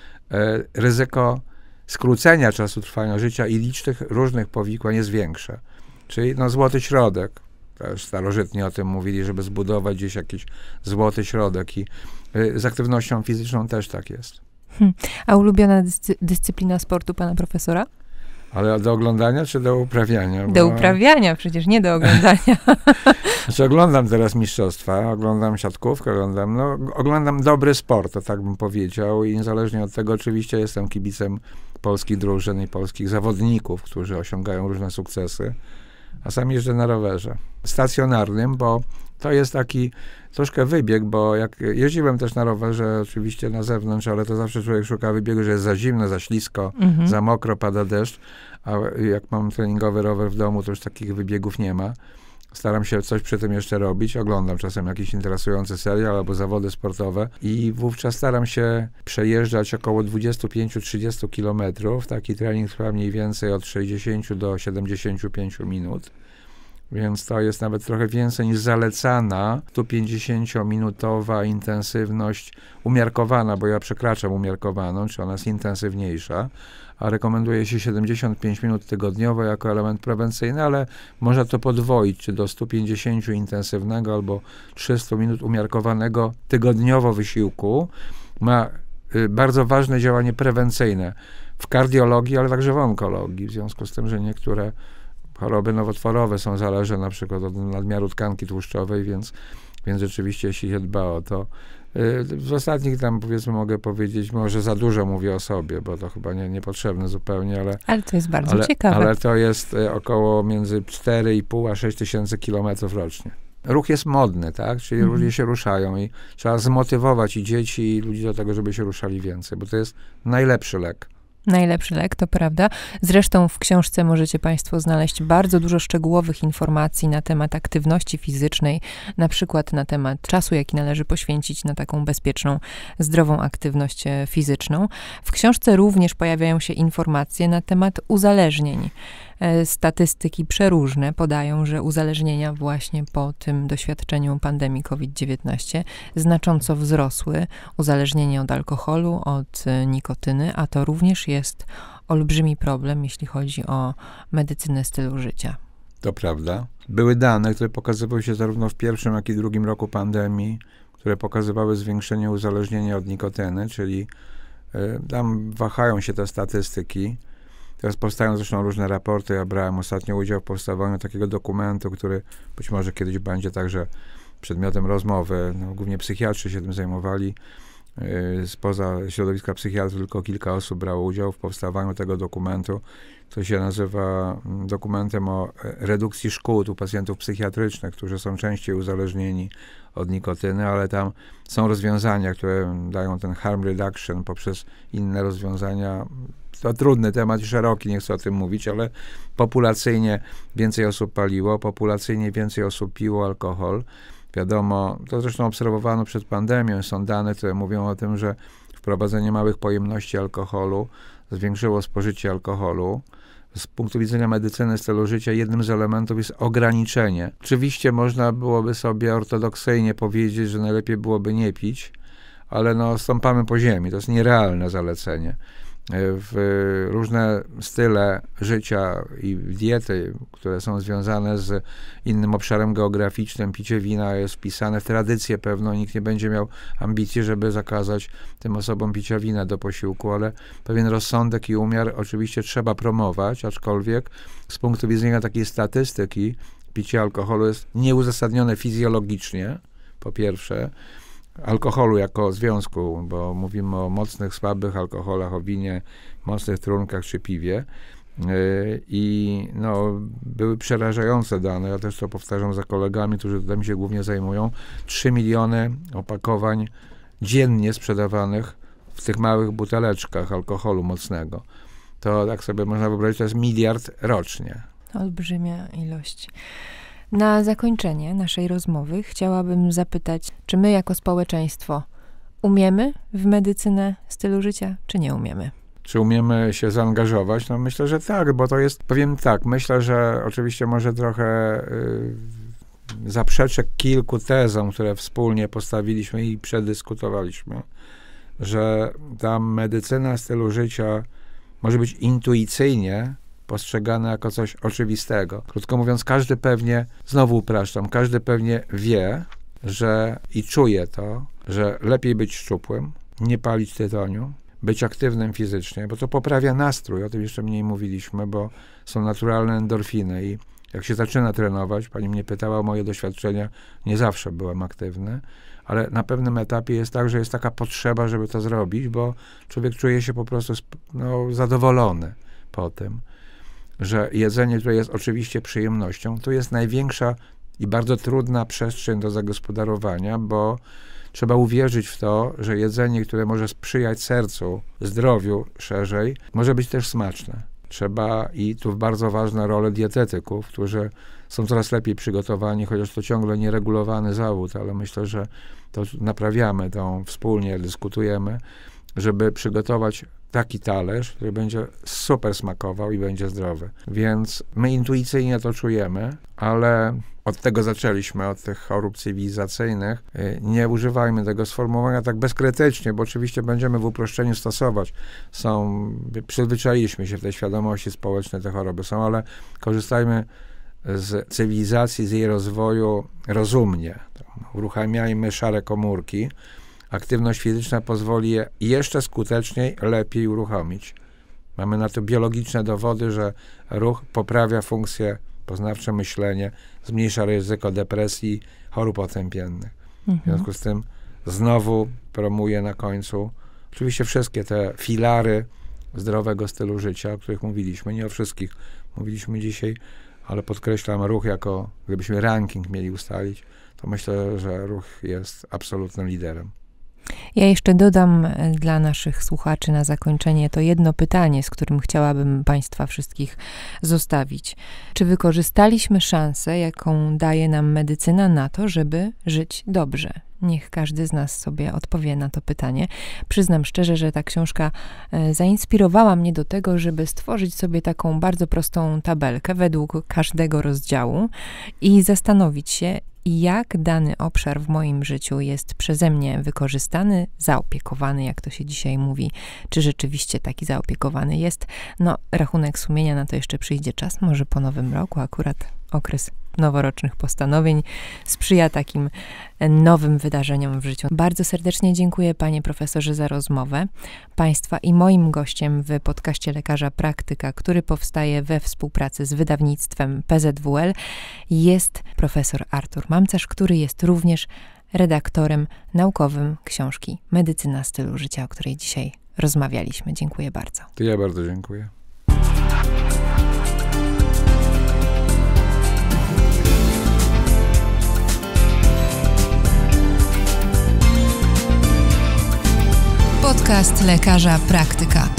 ryzyko skrócenia czasu trwania życia i licznych różnych powikłań jest większe. Czyli no, złoty środek. Też starożytni o tym mówili, żeby zbudować gdzieś jakiś złoty środek i y, z aktywnością fizyczną też tak jest. Hmm. A ulubiona dyscy- dyscyplina sportu pana profesora? Ale do oglądania czy do uprawiania? Do Bo... uprawiania, przecież nie do oglądania. Znaczy oglądam teraz mistrzostwa, oglądam siatkówkę, oglądam, no, oglądam dobry sport, to tak bym powiedział, i niezależnie od tego oczywiście jestem kibicem polskich drużyn i polskich zawodników, którzy osiągają różne sukcesy, a sam jeżdżę na rowerze stacjonarnym, bo to jest taki troszkę wybieg, bo jak jeździłem też na rowerze oczywiście na zewnątrz, ale to zawsze człowiek szuka wybiegu, że jest za zimno, za ślisko, mhm. za mokro, pada deszcz, a jak mam treningowy rower w domu, to już takich wybiegów nie ma. Staram się coś przy tym jeszcze robić. Oglądam czasem jakiś interesujący serial albo zawody sportowe i wówczas staram się przejeżdżać około dwadzieścia pięć do trzydziestu kilometrów. Taki trening trwa mniej więcej od sześćdziesięciu do siedemdziesięciu pięciu minut. Więc to jest nawet trochę więcej niż zalecana sto pięćdziesięciominutowa intensywność umiarkowana, bo ja przekraczam umiarkowaną, czy ona jest intensywniejsza, a rekomenduje się siedemdziesiąt pięć minut tygodniowo jako element prewencyjny, ale można to podwoić, czy do stu pięćdziesięciu intensywnego albo trzystu minut umiarkowanego tygodniowo wysiłku. Ma y, bardzo ważne działanie prewencyjne w kardiologii, ale także w onkologii, w związku z tym, że niektóre choroby nowotworowe są zależne na przykład od nadmiaru tkanki tłuszczowej, więc, więc rzeczywiście jeśli się dba o to. W ostatnich tam, powiedzmy, mogę powiedzieć, może za dużo mówię o sobie, bo to chyba nie, niepotrzebne zupełnie, ale... Ale to jest bardzo ale, ciekawe. Ale to jest około między cztery i pół a sześć tysięcy kilometrów rocznie. Ruch jest modny, tak? Czyli mm. ludzie się ruszają i trzeba zmotywować i dzieci, i ludzi do tego, żeby się ruszali więcej, bo to jest najlepszy lek. Najlepszy lek, to prawda. Zresztą w książce możecie państwo znaleźć bardzo dużo szczegółowych informacji na temat aktywności fizycznej, na przykład na temat czasu, jaki należy poświęcić na taką bezpieczną, zdrową aktywność fizyczną. W książce również pojawiają się informacje na temat uzależnień. Statystyki przeróżne podają, że uzależnienia właśnie po tym doświadczeniu pandemii kowid dziewiętnaście znacząco wzrosły. Uzależnienie od alkoholu, od nikotyny, a to również jest olbrzymi problem, jeśli chodzi o medycynę stylu życia. To prawda. Były dane, które pokazywały się zarówno w pierwszym, jak i drugim roku pandemii, które pokazywały zwiększenie uzależnienia od nikotyny, czyli y, tam wahają się te statystyki. Teraz powstają zresztą różne raporty. Ja brałem ostatnio udział w powstawaniu takiego dokumentu, który być może kiedyś będzie także przedmiotem rozmowy. No, głównie psychiatrzy się tym zajmowali. Yy, spoza środowiska psychiatrów tylko kilka osób brało udział w powstawaniu tego dokumentu. To się nazywa dokumentem o redukcji szkód u pacjentów psychiatrycznych, którzy są częściej uzależnieni od nikotyny, ale tam są rozwiązania, które dają ten harm reduction poprzez inne rozwiązania. To trudny temat i szeroki, nie chcę o tym mówić, ale populacyjnie więcej osób paliło, populacyjnie więcej osób piło alkohol. Wiadomo, to zresztą obserwowano przed pandemią, są dane, które mówią o tym, że wprowadzenie małych pojemności alkoholu zwiększyło spożycie alkoholu. Z punktu widzenia medycyny stylu życia jednym z elementów jest ograniczenie. Oczywiście można byłoby sobie ortodoksyjnie powiedzieć, że najlepiej byłoby nie pić, ale no stąpamy po ziemi, to jest nierealne zalecenie. W różne style życia i diety, które są związane z innym obszarem geograficznym, picie wina jest wpisane w tradycję pewną. Nikt nie będzie miał ambicji, żeby zakazać tym osobom picia wina do posiłku, ale pewien rozsądek i umiar oczywiście trzeba promować, aczkolwiek z punktu widzenia takiej statystyki picie alkoholu jest nieuzasadnione fizjologicznie, po pierwsze, alkoholu jako związku, bo mówimy o mocnych, słabych alkoholach, o winie, mocnych trunkach czy piwie. I no, były przerażające dane, ja też to powtarzam za kolegami, którzy tym się głównie zajmują. trzy miliony opakowań dziennie sprzedawanych w tych małych buteleczkach alkoholu mocnego. To tak sobie można wyobrazić, to jest miliard rocznie. Olbrzymia ilość. Na zakończenie naszej rozmowy chciałabym zapytać, czy my jako społeczeństwo umiemy w medycynę stylu życia, czy nie umiemy? Czy umiemy się zaangażować? No myślę, że tak, bo to jest, powiem tak, myślę, że oczywiście może trochę yy, zaprzeczę kilku tezom, które wspólnie postawiliśmy i przedyskutowaliśmy, że ta medycyna stylu życia może być intuicyjnie postrzegane jako coś oczywistego. Krótko mówiąc, każdy pewnie, znowu upraszczam, każdy pewnie wie, że i czuje to, że lepiej być szczupłym, nie palić tytoniu, być aktywnym fizycznie, bo to poprawia nastrój, o tym jeszcze mniej mówiliśmy, bo są naturalne endorfiny i jak się zaczyna trenować, pani mnie pytała o moje doświadczenia, nie zawsze byłem aktywny, ale na pewnym etapie jest tak, że jest taka potrzeba, żeby to zrobić, bo człowiek czuje się po prostu no, zadowolony po tym, że jedzenie, które jest oczywiście przyjemnością, to jest największa i bardzo trudna przestrzeń do zagospodarowania, bo trzeba uwierzyć w to, że jedzenie, które może sprzyjać sercu, zdrowiu szerzej, może być też smaczne. Trzeba, i tu bardzo ważna rola dietetyków, którzy są coraz lepiej przygotowani, chociaż to ciągle nieregulowany zawód, ale myślę, że to naprawiamy, to wspólnie dyskutujemy, żeby przygotować taki talerz, który będzie super smakował i będzie zdrowy. Więc my intuicyjnie to czujemy, ale od tego zaczęliśmy, od tych chorób cywilizacyjnych. Nie używajmy tego sformułowania tak bezkrytycznie, bo oczywiście będziemy w uproszczeniu stosować. Są, przyzwyczailiśmy się w tej świadomości społecznej, te choroby są, ale korzystajmy z cywilizacji, z jej rozwoju rozumnie. Uruchamiajmy szare komórki. Aktywność fizyczna pozwoli je jeszcze skuteczniej, lepiej uruchomić. Mamy na to biologiczne dowody, że ruch poprawia funkcje poznawcze, myślenie, zmniejsza ryzyko depresji, chorób otępiennych. Mhm. W związku z tym znowu promuję na końcu oczywiście wszystkie te filary zdrowego stylu życia, o których mówiliśmy. Nie o wszystkich mówiliśmy dzisiaj, ale podkreślam ruch jako, gdybyśmy ranking mieli ustalić, to myślę, że ruch jest absolutnym liderem. Ja jeszcze dodam dla naszych słuchaczy na zakończenie to jedno pytanie, z którym chciałabym Państwa wszystkich zostawić. Czy wykorzystaliśmy szansę, jaką daje nam medycyna na to, żeby żyć dobrze? Niech każdy z nas sobie odpowie na to pytanie. Przyznam szczerze, że ta książka zainspirowała mnie do tego, żeby stworzyć sobie taką bardzo prostą tabelkę według każdego rozdziału i zastanowić się, jak dany obszar w moim życiu jest przeze mnie wykorzystany, zaopiekowany, jak to się dzisiaj mówi. Czy rzeczywiście taki zaopiekowany jest? No, rachunek sumienia, na to jeszcze przyjdzie czas, może po nowym roku, akurat okres noworocznych postanowień sprzyja takim nowym wydarzeniom w życiu. Bardzo serdecznie dziękuję panie profesorze za rozmowę. Państwa i moim gościem w podcaście Lekarza Praktyka, który powstaje we współpracy z wydawnictwem P Z W L, jest profesor Artur Mamcarz, który jest również redaktorem naukowym książki Medycyna stylu życia, o której dzisiaj rozmawialiśmy. Dziękuję bardzo. To ja bardzo dziękuję. Podcast Lekarza Praktyka.